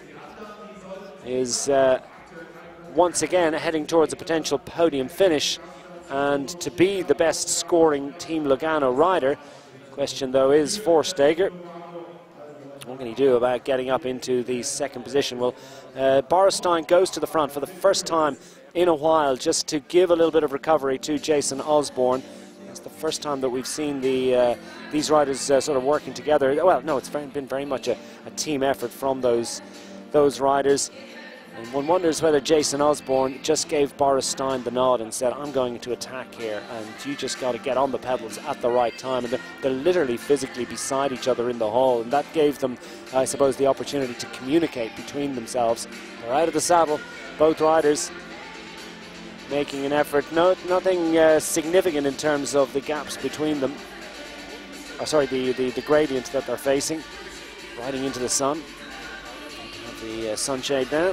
is once again heading towards a potential podium finish and to be the best scoring Team Lugano rider. Question though is for Steger, what can he do about getting up into the 2nd position? Well, Boris Stein goes to the front for the first time in a while just to give a little bit of recovery to Jason Osborne. It's the first time that we've seen these riders sort of working together. Well, no, it's been very much a team effort from those riders. And one wonders whether Jason Osborne just gave Boris Stein the nod and said, I'm going to attack here, and you just got to get on the pedals at the right time. And they're literally physically beside each other in the hall, and that gave them, I suppose, the opportunity to communicate between themselves. They're out of the saddle, both riders making an effort. Nothing significant in terms of the gaps between them. The gradient that they're facing, riding into the sun. Have the sunshade now.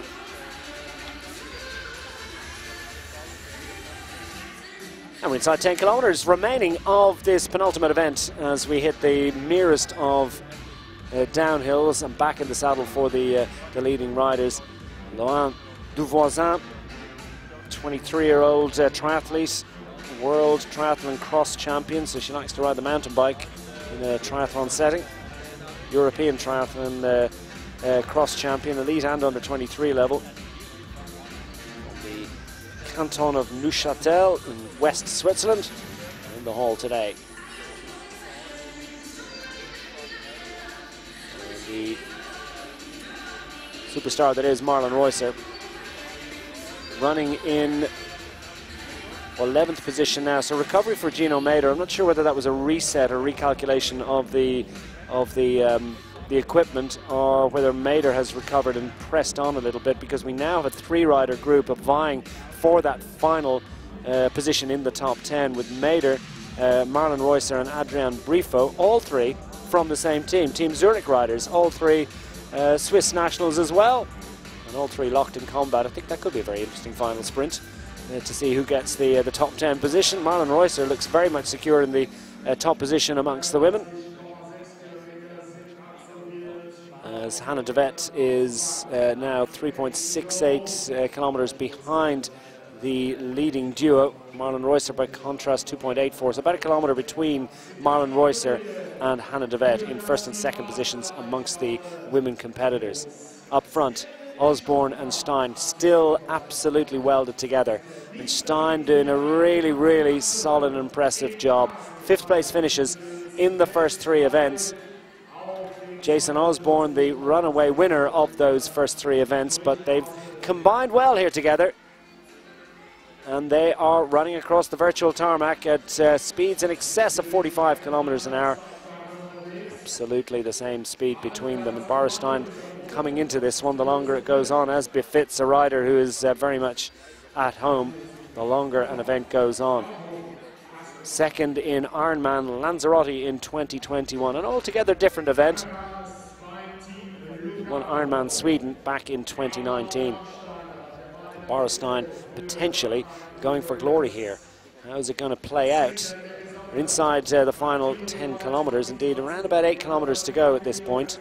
And we're inside 10 kilometres remaining of this penultimate event as we hit the nearest of downhills and back in the saddle for the leading riders. Laurent Duvoisin, 23-year-old triathlete, world triathlon cross champion, so she likes to ride the mountain bike in a triathlon setting. European triathlon cross champion, elite and under 23 level. The canton of Neuchâtel in West Switzerland, in the hall today. The superstar that is Marlon Reusser, running in 11th position now. So recovery for Gino Mader. I'm not sure whether that was a reset or recalculation of the equipment, or whether Mader has recovered and pressed on a little bit, because we now have a 3-rider group of vying for that final position in the top 10, with Mader, Marlon Reusser and Adrian Brifo, all three from the same team, Team Zurich riders, all three Swiss nationals as well, and all three locked in combat. I think that could be a very interesting final sprint to see who gets the top 10 position. Marlon Reusser looks very much secure in the top position amongst the women, as Hannah de Vet is now 3.68 kilometers behind the leading duo. Marlon Reusser, by contrast, 2.84, so about a kilometre between Marlon Reusser and Hannah de Vet in first and second positions amongst the women competitors. Up front, Osborne and Stein still absolutely welded together, and Stein doing a really, really solid and impressive job. 5th place finishes in the first 3 events. Jason Osborne, the runaway winner of those first 3 events, but they've combined well here together, and they are running across the virtual tarmac at speeds in excess of 45 kilometers an hour. Absolutely the same speed between them, and Barbara Stein coming into this one, the longer it goes on, as befits a rider who is very much at home, the longer an event goes on. Second in Ironman Lanzarote in 2021, an altogether different event. Won Ironman Sweden back in 2019. Barbara Stein potentially going for glory here. How is it going to play out? We're inside the final 10 kilometers, indeed around about 8 kilometers to go at this point.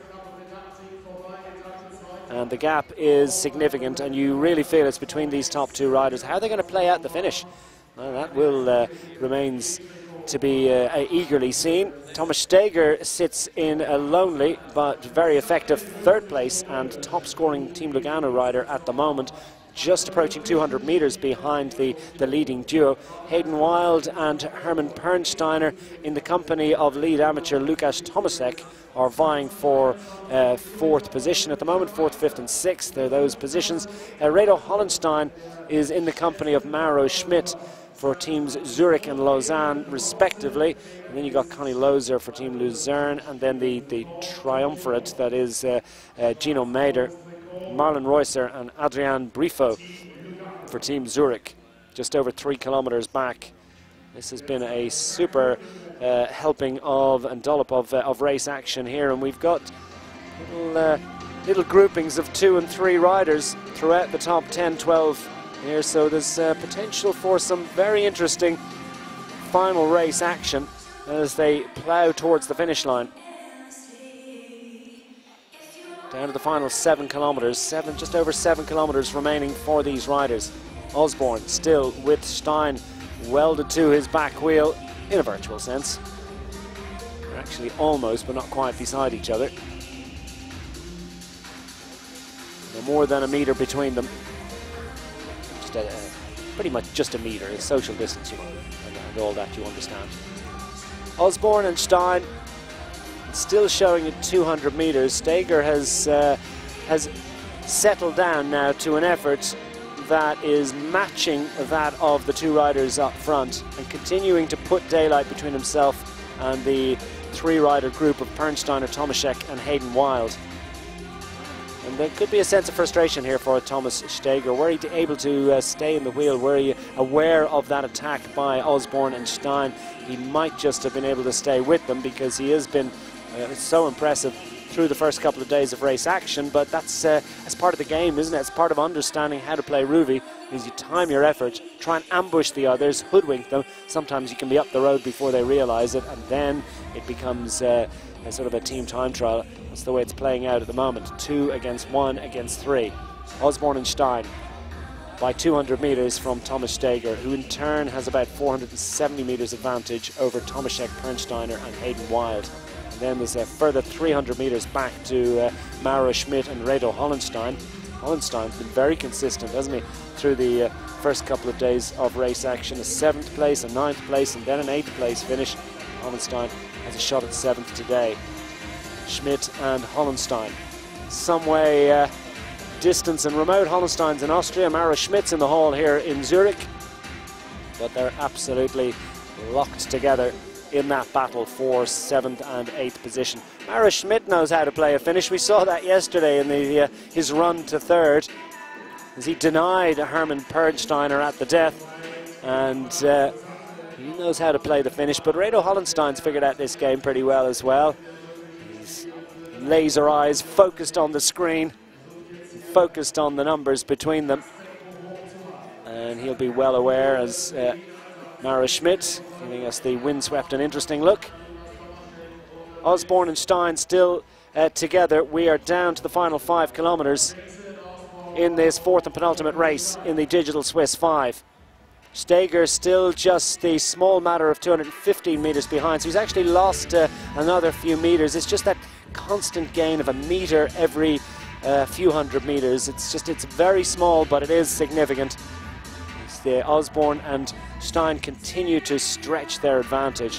And the gap is significant, and you really feel it's between these top 2 riders. How are they going to play out the finish? Well, that will remains to be eagerly seen. Thomas Steger sits in a lonely but very effective 3rd place and top scoring Team Lugano rider at the moment, just approaching 200 meters behind the leading duo. Hayden Wild and Herman Pernsteiner, in the company of lead amateur Lukas Tomasek, are vying for 4th position at the moment. 4th, 5th and 6th, they're those positions. Redo Hollenstein is in the company of Mauro Schmidt for teams Zurich and Lausanne respectively, and then you got Connie Lozer for Team Luzerne, and then the triumvirate that is Gino Mader, Marlon Reusser and Adrian Brifo for Team Zurich, just over 3 kilometers back. This has been a super helping of and dollop of race action here, and we've got little groupings of 2 and 3 riders throughout the top 10, 12 here, so there's potential for some very interesting final race action as they plough towards the finish line. Down to the final 7 kilometers, just over 7 kilometers remaining for these riders. Osborne still with Stein welded to his back wheel in a virtual sense. They're actually almost but not quite beside each other. No more than a meter between them. Pretty much just a meter, a social distance, you know, and all that you understand. Osborne and Stein still showing at 200 meters. Steger has settled down now to an effort that is matching that of the 2 riders up front, and continuing to put daylight between himself and the 3-rider group of Pernsteiner, Tomasek and Hayden Wild. And there could be a sense of frustration here for Thomas Steger. Were he able to stay in the wheel, were he aware of that attack by Osborne and Stein, he might just have been able to stay with them, because he has been so impressive through the first couple of days of race action. But that's part of the game, isn't it? It's part of understanding how to play Rouvy, is you time your effort, try and ambush the others, hoodwink them. Sometimes you can be up the road before they realise it, and then it becomes a sort of a team time trial. That's the way it's playing out at the moment. 2 against 1 against 3. Osborne and Stein by 200 meters from Thomas Steger, who in turn has about 470 meters advantage over Tomasek, Pernsteiner and Hayden Wild. And then there's a further 300 meters back to Mauro Schmidt and Redo Hollenstein. Hollenstein's been very consistent, hasn't he, through the first couple of days of race action. A 7th place, a 9th place, and then an 8th place finish. Hollenstein has a shot at 7th today. Schmidt and Hollenstein some way distance and remote. Hollenstein's in Austria, Mauro Schmidt's in the hall here in Zurich. but they're absolutely locked together in that battle for 7th and 8th position. Mara Schmidt knows how to play a finish. We saw that yesterday in his run to 3rd, as he denied Herman Pernsteiner at the death, and he knows how to play the finish. But Redo Hollenstein's figured out this game pretty well as well. His laser eyes focused on the screen, focused on the numbers between them, and he'll be well aware as Mara Schmidt giving us the windswept and interesting look. Osborne and Stein still together. We are down to the final 5 kilometres in this 4th and penultimate race in the Digital Swiss 5. Steger still just the small matter of 215 metres behind, so he's actually lost another few metres. It's just that constant gain of a metre every few hundred metres. It's very small, but it is significant. Osborne and Stein continue to stretch their advantage.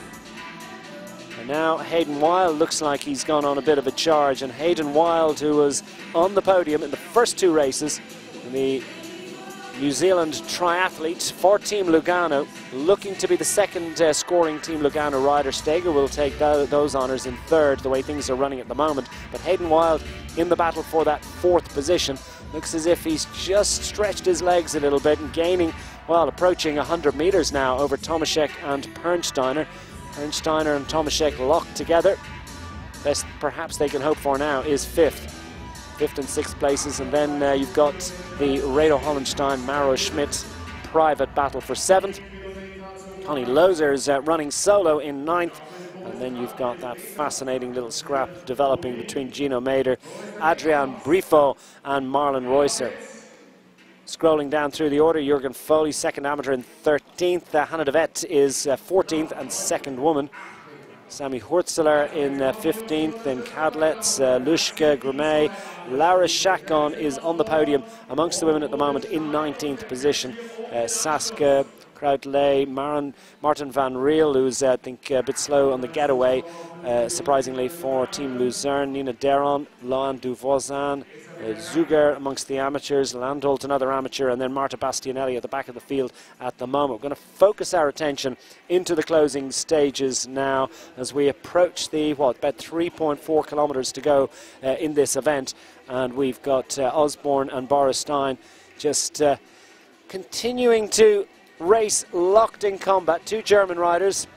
And now Hayden Wilde looks like he's gone on a bit of a charge, and Hayden Wilde, who was on the podium in the first 2 races, in the New Zealand triathlete for Team Lugano, looking to be the second scoring Team Lugano rider. Steger will take those honours in 3rd, the way things are running at the moment. But Hayden Wilde in the battle for that 4th position. Looks as if he's just stretched his legs a little bit and gaining, well, approaching 100 metres now over Tomaszek and Pernsteiner. Pernsteiner and Tomaszek locked together. Best perhaps they can hope for now is 5th and 6th places, and then you've got the Redo Hollenstein, Mara Schmidt private battle for 7th. Connie Loser's running solo in 9th, and then you've got that fascinating little scrap developing between Gino Mader, Adrian Brifo and Marlon Reusser. Scrolling down through the order, Jürgen Foley, 2nd amateur in 13th. Hannah de Vet is 14th and 2nd woman. Sammy Hurtzeler in 15th, in Kadlets, Lushka, Grimet. Laura Chacon is on the podium amongst the women at the moment in 19th position. Saskia Krautley, Martin van Riel, who's I think a bit slow on the getaway, surprisingly for Team Luzern. Nina Deron, Loan Duvozan, Zuger amongst the amateurs, Landholt another amateur, and then Marta Bastianelli at the back of the field at the moment. We're going to focus our attention into the closing stages now as we approach the, about 3.4 kilometres to go in this event, and we've got Osborne and Boris Stein just continuing to race locked in combat. 2 German riders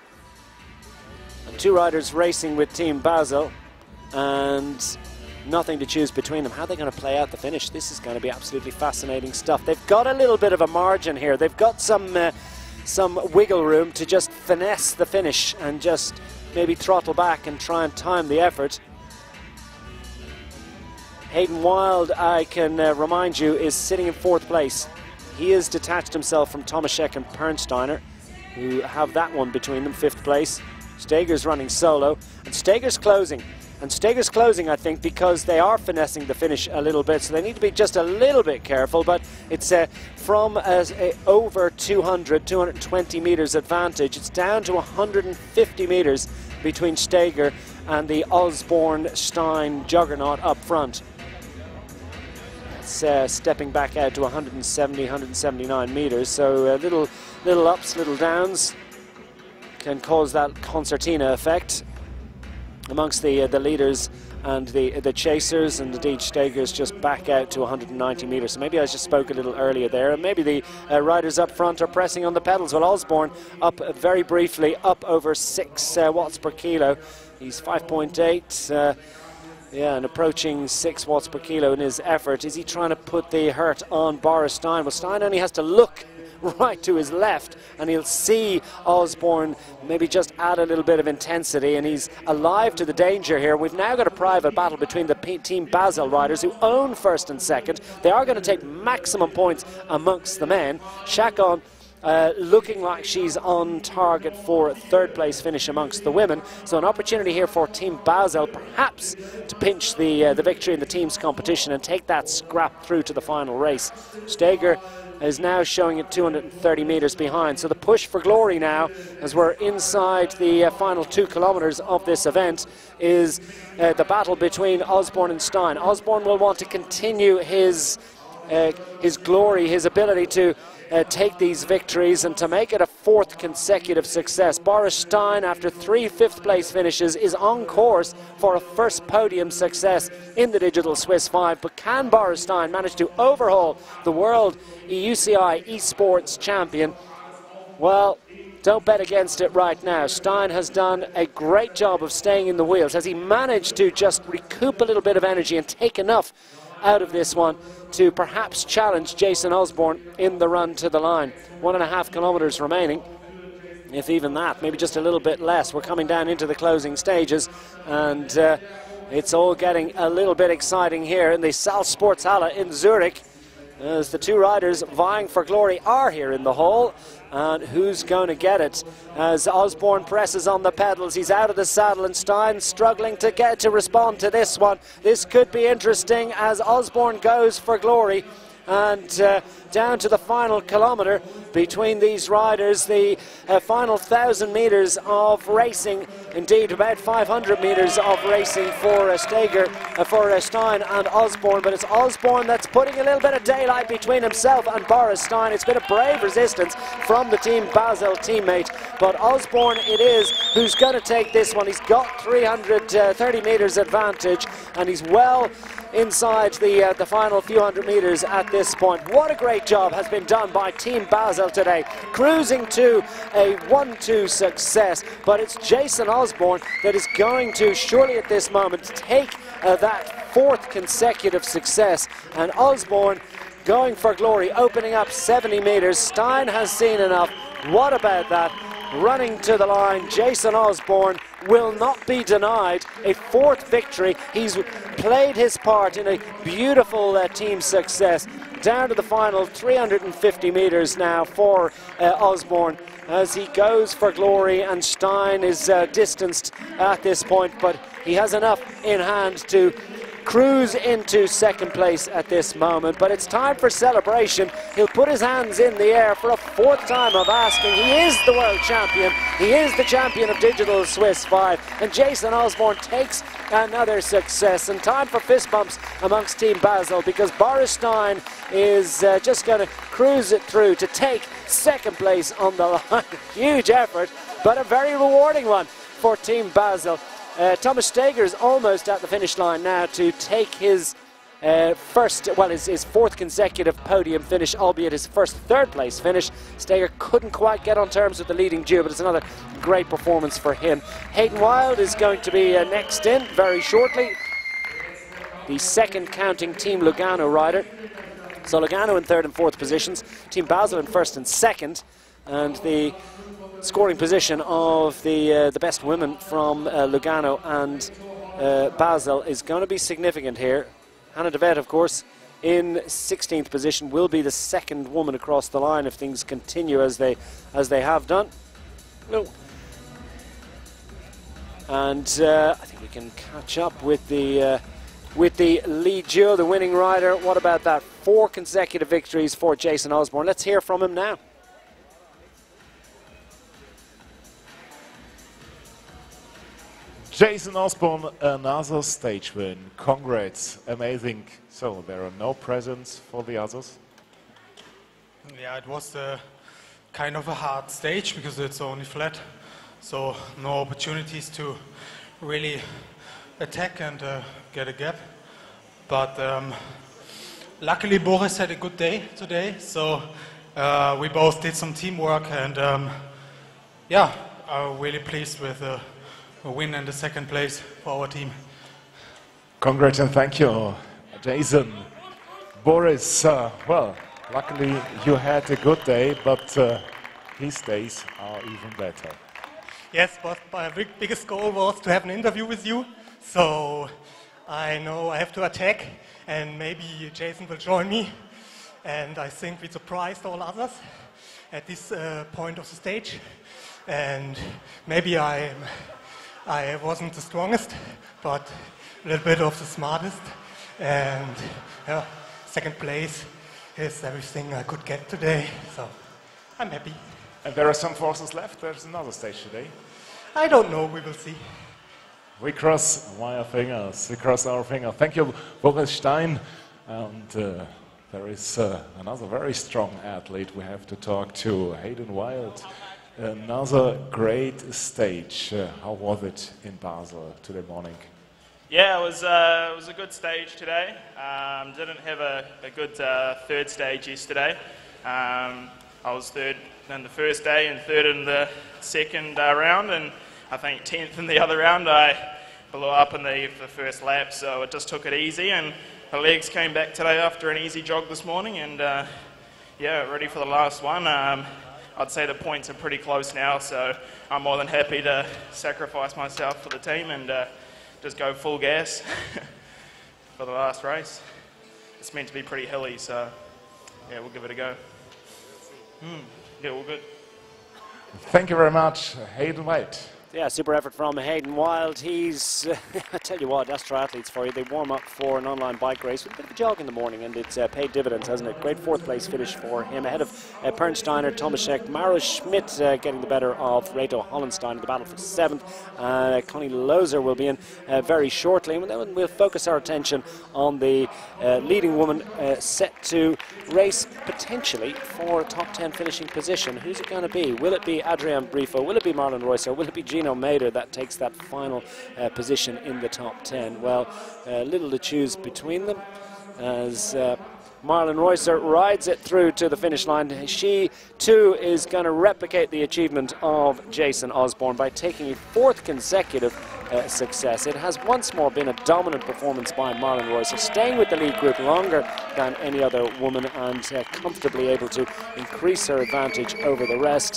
and 2 riders racing with Team Basel, and nothing to choose between them. How are they going to play out the finish? This is going to be absolutely fascinating stuff. They've got a little bit of a margin here. They've got some wiggle room to just finesse the finish and just maybe throttle back and try and time the effort. Hayden Wilde, I can remind you, is sitting in 4th place. He has detached himself from Tomaszek and Pernsteiner, who have that one between them, 5th place. Steger's running solo, and Steger's closing. And Steger's closing, I think, because they are finessing the finish a little bit, so they need to be just a little bit careful. But it's from over 220 metres advantage, it's down to 150 metres between Steger and the Osborne-Stein juggernaut up front. It's stepping back out to 170, 179 metres, so little ups, little downs can cause that concertina effect amongst the leaders and the chasers, and indeed Steger's just back out to 190 metres. So maybe I just spoke a little earlier there, and maybe the riders up front are pressing on the pedals. Well, Osborne up very briefly, up over 6 watts per kilo. He's 5.8, yeah, and approaching 6 watts per kilo in his effort. Is he trying to put the hurt on Boris Stein? Well, Stein only has to look right to his left and he'll see Osborne maybe just add a little bit of intensity, and he's alive to the danger here. We've now got a private battle between the Team Basel riders who own 1st and 2nd. They are going to take maximum points amongst the men. Chacon looking like she's on target for a 3rd place finish amongst the women, so an opportunity here for Team Basel perhaps to pinch the victory in the team's competition and take that scrap through to the final race. Steger is now showing at 230 metres behind, so the push for glory now, as we're inside the final 2 kilometres of this event, is the battle between Osborne and Stein. Osborne will want to continue his glory, his ability to take these victories and to make it a 4th consecutive success. Boris Stein, after 3 5th-place finishes, is on course for a first podium success in the Digital Swiss 5. But can Boris Stein manage to overhaul the world UCI eSports champion? Well, don't bet against it right now. Stein has done a great job of staying in the wheels. Has he managed to just recoup a little bit of energy and take enough out of this one to perhaps challenge Jason Osborne in the run to the line? 1.5 kilometers remaining, if even that, maybe just a little bit less. We're coming down into the closing stages, and it's all getting a little bit exciting here in the Salzsporthalle in Zurich, as the 2 riders vying for glory are here in the hall. And who's going to get it? As Osborne presses on the pedals, he's out of the saddle, and Stein struggling to respond to this one. This could be interesting as Osborne goes for glory. And down to the final kilometre between these riders, the final 1,000 metres of racing, indeed about 500 metres of racing for for Stein and Osborne. But it's Osborne that's putting a little bit of daylight between himself and Boris Stein. It's been a brave resistance from the Team Basel teammate, but Osborne it is who's going to take this one. He's got 330 metres advantage, and he's well inside the final few hundred metres at this point. What a great job has been done by Team Basel today, cruising to a 1-2 success. But it's Jason Osborne that is going to surely at this moment take that 4th consecutive success, and Osborne going for glory, opening up 70 metres. Stein has seen enough. What about that? Running to the line, Jason Osborne will not be denied a 4th victory. He's played his part in a beautiful team success. Down to the final 350 metres now for Osborne as he goes for glory, and Stein is distanced at this point, but he has enough in hand to cruise into 2nd place at this moment. But it's time for celebration. He'll put his hands in the air for a 4th time of asking. He is the world champion. He is the champion of Digital Swiss 5. And Jason Osborne takes another success. And time for fist bumps amongst Team Basel, because Boris Stein is just going to cruise it through to take 2nd place on the line. Huge effort, but a very rewarding one for Team Basel. Thomas Steger is almost at the finish line now to take his his 4th consecutive podium finish, albeit his first 3rd place finish. Steger couldn't quite get on terms with the leading duo, but it's another great performance for him. Hayden Wild is going to be next in very shortly, the 2nd counting Team Lugano rider. So Lugano in 3rd and 4th positions, Team Basel in 1st and 2nd, and the scoring position of the best women from Lugano and Basel is going to be significant here. Hannah de Vet, of course, in 16th position, will be the 2nd woman across the line if things continue as they have done. No. And I think we can catch up with the lead duo, the winning rider. What about that? 4 consecutive victories for Jason Osborne. Let's hear from him now. Jason Osborne, another stage win. Congrats, amazing. So there are no presents for the others? Yeah, it was kind of a hard stage because it's only flat, so no opportunities to really attack and get a gap. But luckily Boris had a good day today, so we both did some teamwork, and yeah, I'm really pleased with a win and the 2nd place for our team. Congrats and thank you, Jason. Boris, well, luckily you had a good day, but his days are even better. Yes, but my biggest goal was to have an interview with you, so I know I have to attack, and maybe Jason will join me, and I think we surprised all others at this point of the stage, and maybe I wasn't the strongest, but a little bit of the smartest, and yeah, 2nd place is everything I could get today, so I'm happy. And there are some forces left, there's another stage today. I don't know, we will see. We cross our fingers, Thank you, Boris Stein, and There is another very strong athlete we have to talk to, Hayden Wild. Another great stage. How was it in Basel today morning? Yeah, it was a good stage today. Didn't have a good third stage yesterday. I was third in the first day and third in the second round, and I think 10th in the other round. I blew up in the first lap, so it just took it easy, and the legs came back today after an easy jog this morning, and yeah, ready for the last one. I'd say the points are pretty close now, so I'm more than happy to sacrifice myself for the team and just go full gas for the last race. It's meant to be pretty hilly, so yeah, we'll give it a go. Yeah, all good. Thank you very much, Hayden Wild. Yeah, super effort from Hayden Wild. He's, I tell you what, that's triathletes for you. They warm up for an online bike race with a bit of a jog in the morning, and it's paid dividends, hasn't it? Great fourth place finish for him, ahead of Pernsteiner, Tomaszek, Maro Schmidt getting the better of Reto Hollenstein in the battle for 7th. Connie Loser will be in very shortly, and then we'll focus our attention on the leading woman set to race potentially for a top 10 finishing position. Who's it going to be? Will it be Adrian Brifo? Will it be Marlon Reusser? Will it be Gino Mader that takes that final position in the top 10? Well, little to choose between them as Marlon Reusser rides it through to the finish line. She too is going to replicate the achievement of Jason Osborne by taking a 4th consecutive success. It has once more been a dominant performance by Marlon Reusser, staying with the lead group longer than any other woman and comfortably able to increase her advantage over the rest.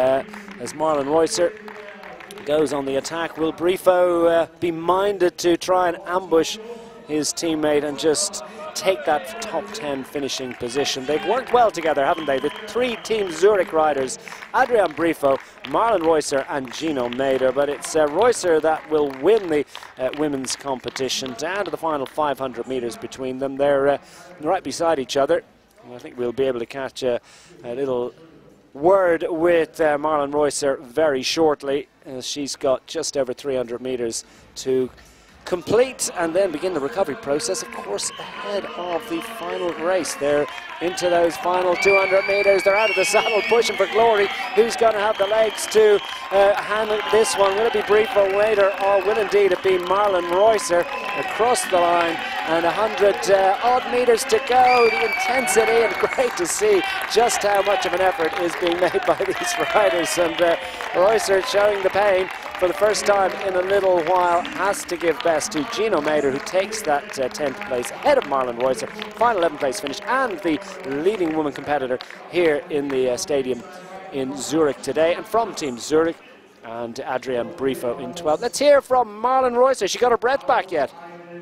As Marlon Reusser goes on the attack, will Brifo be minded to try and ambush his teammate and just take that top 10 finishing position? They've worked well together, haven't they? The 3 Team Zurich riders, Adrian Brifo, Marlon Reusser and Gino Mader, but it's Reusser that will win the women's competition down to the final 500 metres between them. They're right beside each other. I think we'll be able to catch a little word with Marlon Reusser very shortly, as she's got just over 300 metres to complete and then begin the recovery process, of course, ahead of the final race. They're into those final 200 metres. They're out of the saddle, pushing for glory. Who's going to have the legs to handle this one? Will it be Brifo Mader, or will indeed it be Marlon Reusser across the line? And 100 odd metres to go. The intensity, and great to see just how much of an effort is being made by these riders. And Reusser showing the pain for the first time in a little while, has to give best to Gino Mader, who takes that 10th place ahead of Marlon Reusser. Final 11th place finish, and the leading woman competitor here in the stadium in Zurich today. And from Team Zurich, and Adrian Brifo in 12th. Let's hear from Marlon Reusser. She got her breath back yet.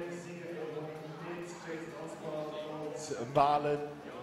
Marlon,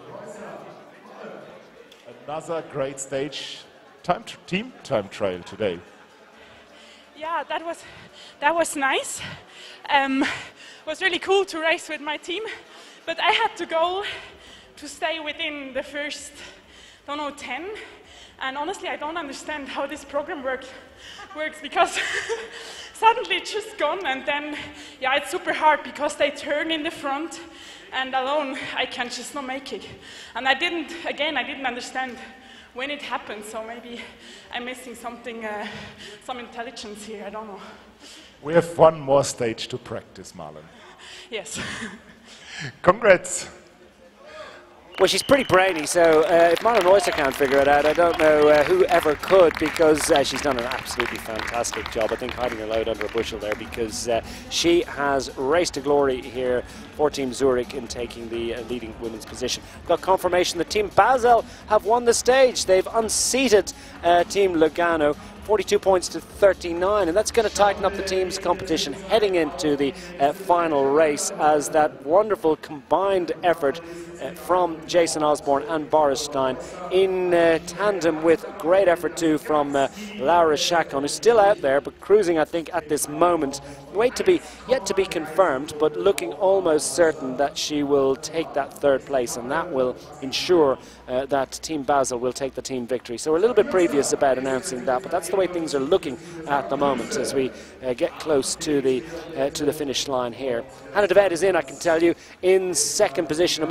another great stage. Team time trial today. Yeah, that was nice. It was really cool to race with my team, but I had to go to stay within the first, 10. And honestly, I don't understand how this program works because suddenly it's just gone, and then, yeah, it's super hard because they turn in the front, and alone I can just not make it. And I didn't understand when it happened, so maybe I'm missing something, some intelligence here, I don't know. We have one more stage to practice, Marlon. Yes. Congrats. Well, she's pretty brainy, so if Marlon Reusser can't figure it out, I don't know who ever could, because she's done an absolutely fantastic job, I think, hiding her load under a bushel there, because she has raced to glory here for Team Zurich in taking the leading women's position. We've got confirmation that Team Basel have won the stage. They've unseated Team Lugano 42 points to 39, and that's going to tighten up the team's competition heading into the final race, as that wonderful combined effort from Jason Osborne and Boris Stein, in tandem with great effort too from Laura Chacon, who's still out there but cruising, I think, at this moment. Yet to be confirmed, but looking almost certain that she will take that 3rd place, and that will ensure that Team Basel will take the team victory. So we're a little bit previous about announcing that, but that's the way things are looking at the moment as we get close to the finish line here. Hannah de Vet is in, I can tell you, in 2nd position amongst the women.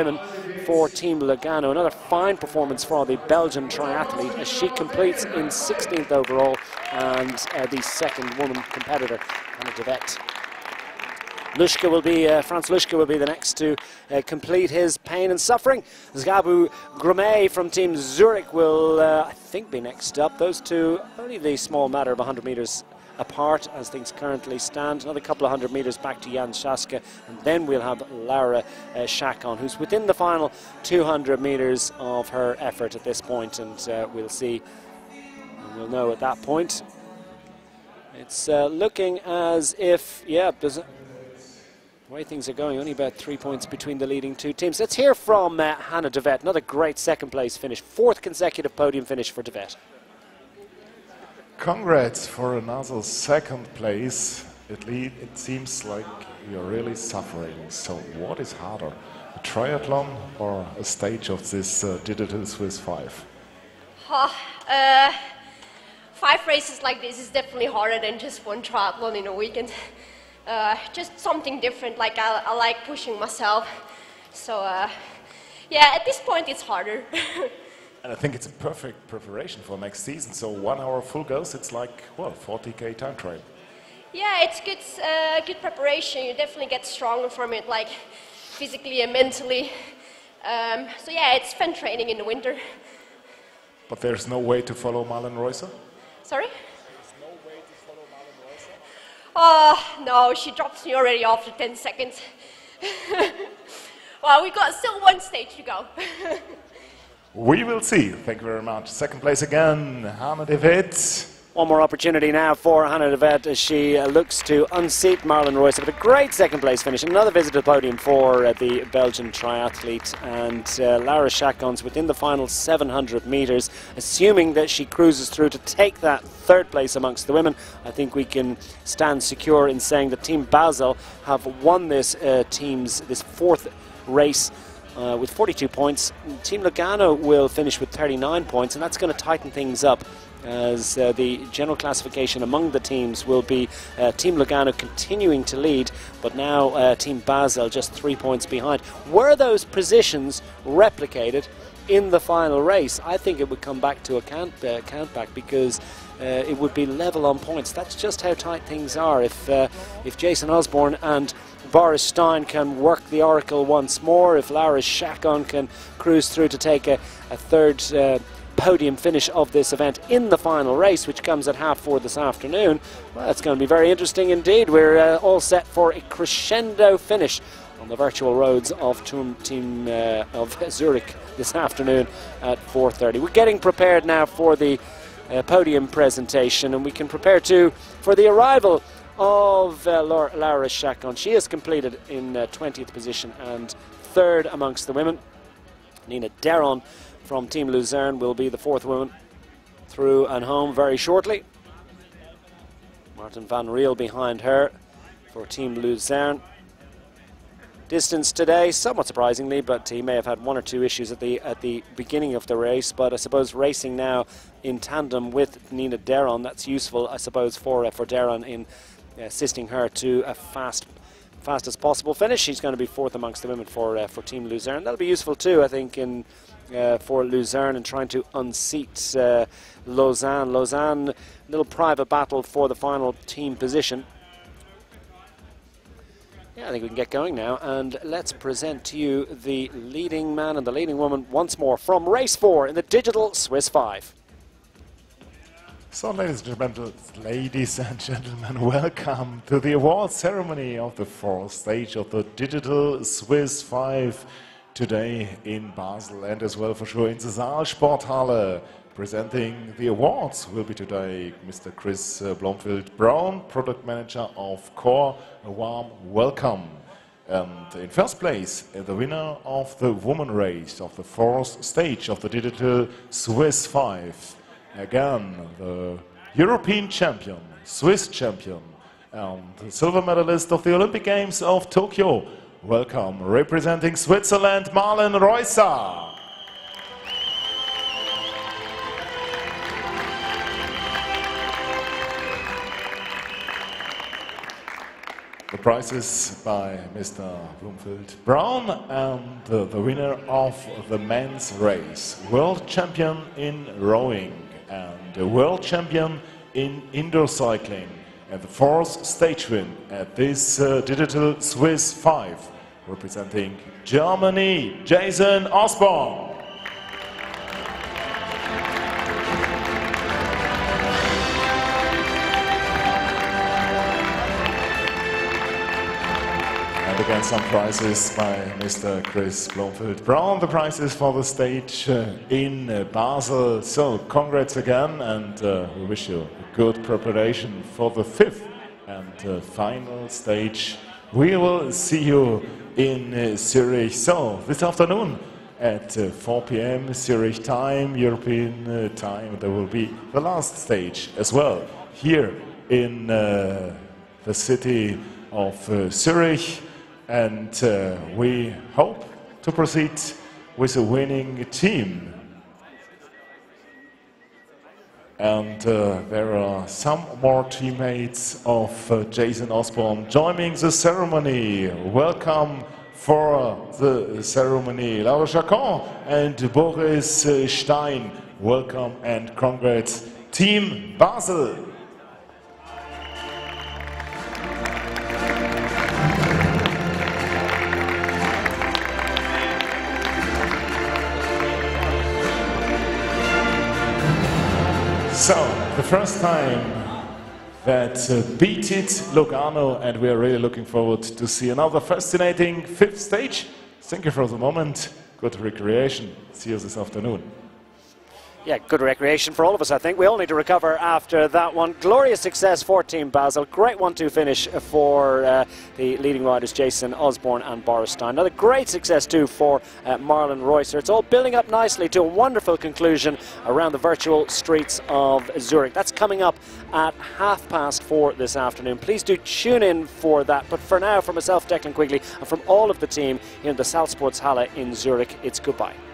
women for Team Lugano. Another fine performance for the Belgian triathlete as she completes in 16th overall, and the second woman competitor, Hannah de Vet. Luschke will be, Franz Luschke will be the next to complete his pain and suffering. Zgabu Grumet from Team Zurich will, I think, be next up. Those two, only the small matter of 100 metres apart as things currently stand. Another couple of 100 metres back to Jan Schaske, and then we'll have Laura Chacon, who's within the final 200 metres of her effort at this point, and we'll see, and we'll know at that point. It's looking as if, yeah, there's the way things are going, only about 3 points between the leading two teams. Let's hear from Hannah de Vet. Another great second place finish, 4th consecutive podium finish for de Vet. Congrats for another second place. It seems like you're really suffering. So what is harder, a triathlon or a stage of this Digital Swiss 5? 5 races like this is definitely harder than just one triathlon in a weekend. Just something different, like I like pushing myself. So yeah, at this point it's harder. And I think it's a perfect preparation for next season. So 1 hour full goes, it's like, well, 40K time trial. Yeah, it's good, good preparation. You definitely get stronger from it, like physically and mentally. So yeah, it's fun training in the winter. But there's no way to follow Marlen Reusser? Sorry? There's no way to follow Marlen Reusser? No, she drops me already after 10 seconds. Well, we got still one stage to go. We will see. Thank you very much. Second place again, Hannah de Vet. One more opportunity now for Hannah de Vet as she looks to unseat Marlen Reusser. But a great second place finish. Another visit to the podium for the Belgian triathlete. And Laura Chacon's within the final 700 metres. Assuming that she cruises through to take that third place amongst the women, I think we can stand secure in saying that Team Basel have won this this fourth race with 42 points. Team Lugano will finish with 39 points, and that's going to tighten things up as the general classification among the teams will be Team Lugano continuing to lead, but now Team Basel just 3 points behind. Were those positions replicated in the final race, I think it would come back to a count back, because it would be level on points. That's just how tight things are. If Jason Osborne and Boris Stein can work the oracle once more, if Laura Chacon can cruise through to take a third podium finish of this event in the final race, which comes at 4:30 this afternoon, well, it's going to be very interesting indeed. We're all set for a crescendo finish on the virtual roads of of Zurich this afternoon at 4:30. We're getting prepared now for the podium presentation, and we can prepare too for the arrival of Laura Chacon. She has completed in 20th position and 3rd amongst the women. Nina Deron from Team Luzern will be the 4th woman through and home very shortly. Martin van Riel behind her for Team Luzern. Distance today, somewhat surprisingly, but he may have had 1 or 2 issues at the beginning of the race. But I suppose racing now in tandem with Nina Deron, that's useful, I suppose, for Deron in assisting her to a fastest possible finish. She's going to be 4th amongst the women for Team Luzern. That'll be useful too, I think, in for Luzern and trying to unseat Lausanne. Lausanne, little private battle for the final team position. Yeah, I think we can get going now, and let's present to you the leading man and the leading woman once more from race 4 in the Digital Swiss 5. So, ladies and gentlemen, welcome to the award ceremony of the 4th stage of the Digital Swiss 5 today in Basel, and as well for sure in the Saal Sporthalle. Presenting the awards will be today Mr. Chris Blomfield-Brown, Product Manager of Core. A warm welcome. And in first place, the winner of the woman race of the 4th stage of the Digital Swiss 5. Again, the European champion, Swiss champion, and the silver medalist of the Olympic Games of Tokyo. Welcome, representing Switzerland, Marlen Reusser. The prizes by Mr. Bloomfield Brown and the winner of the men's race, world champion in rowing and a world champion in indoor cycling, and the 4th stage win at this Digital Swiss 5, representing Germany, Jason Osborne. And again, some prizes by Mr. Chris Bloomfield Brown. The prizes for the stage in Basel. So, congrats again, and we wish you a good preparation for the 5th and final stage. We will see you in Zurich. So, this afternoon at 4 p.m. Zurich time, European time, there will be the last stage as well here in the city of Zurich. And we hope to proceed with a winning team. And there are some more teammates of Jason Osborne joining the ceremony. Welcome for the ceremony, Laura Chacon and Boris Stein. Welcome and congrats, Team Basel. So, the first time that beat it Lugano, and we are really looking forward to see another fascinating 5th stage. Thank you for the moment. Good recreation. See you this afternoon. Yeah, good recreation for all of us, I think. We all need to recover after that one. Glorious success for Team Basel. Great 1-2 finish for the leading riders Jason Osborne and Boris Stein. Another great success too for Marlon Reusser. It's all building up nicely to a wonderful conclusion around the virtual streets of Zurich. That's coming up at 4:30 this afternoon. Please do tune in for that. But for now, from myself, Declan Quigley, and from all of the team here in the Salzsportshalle in Zurich, it's goodbye.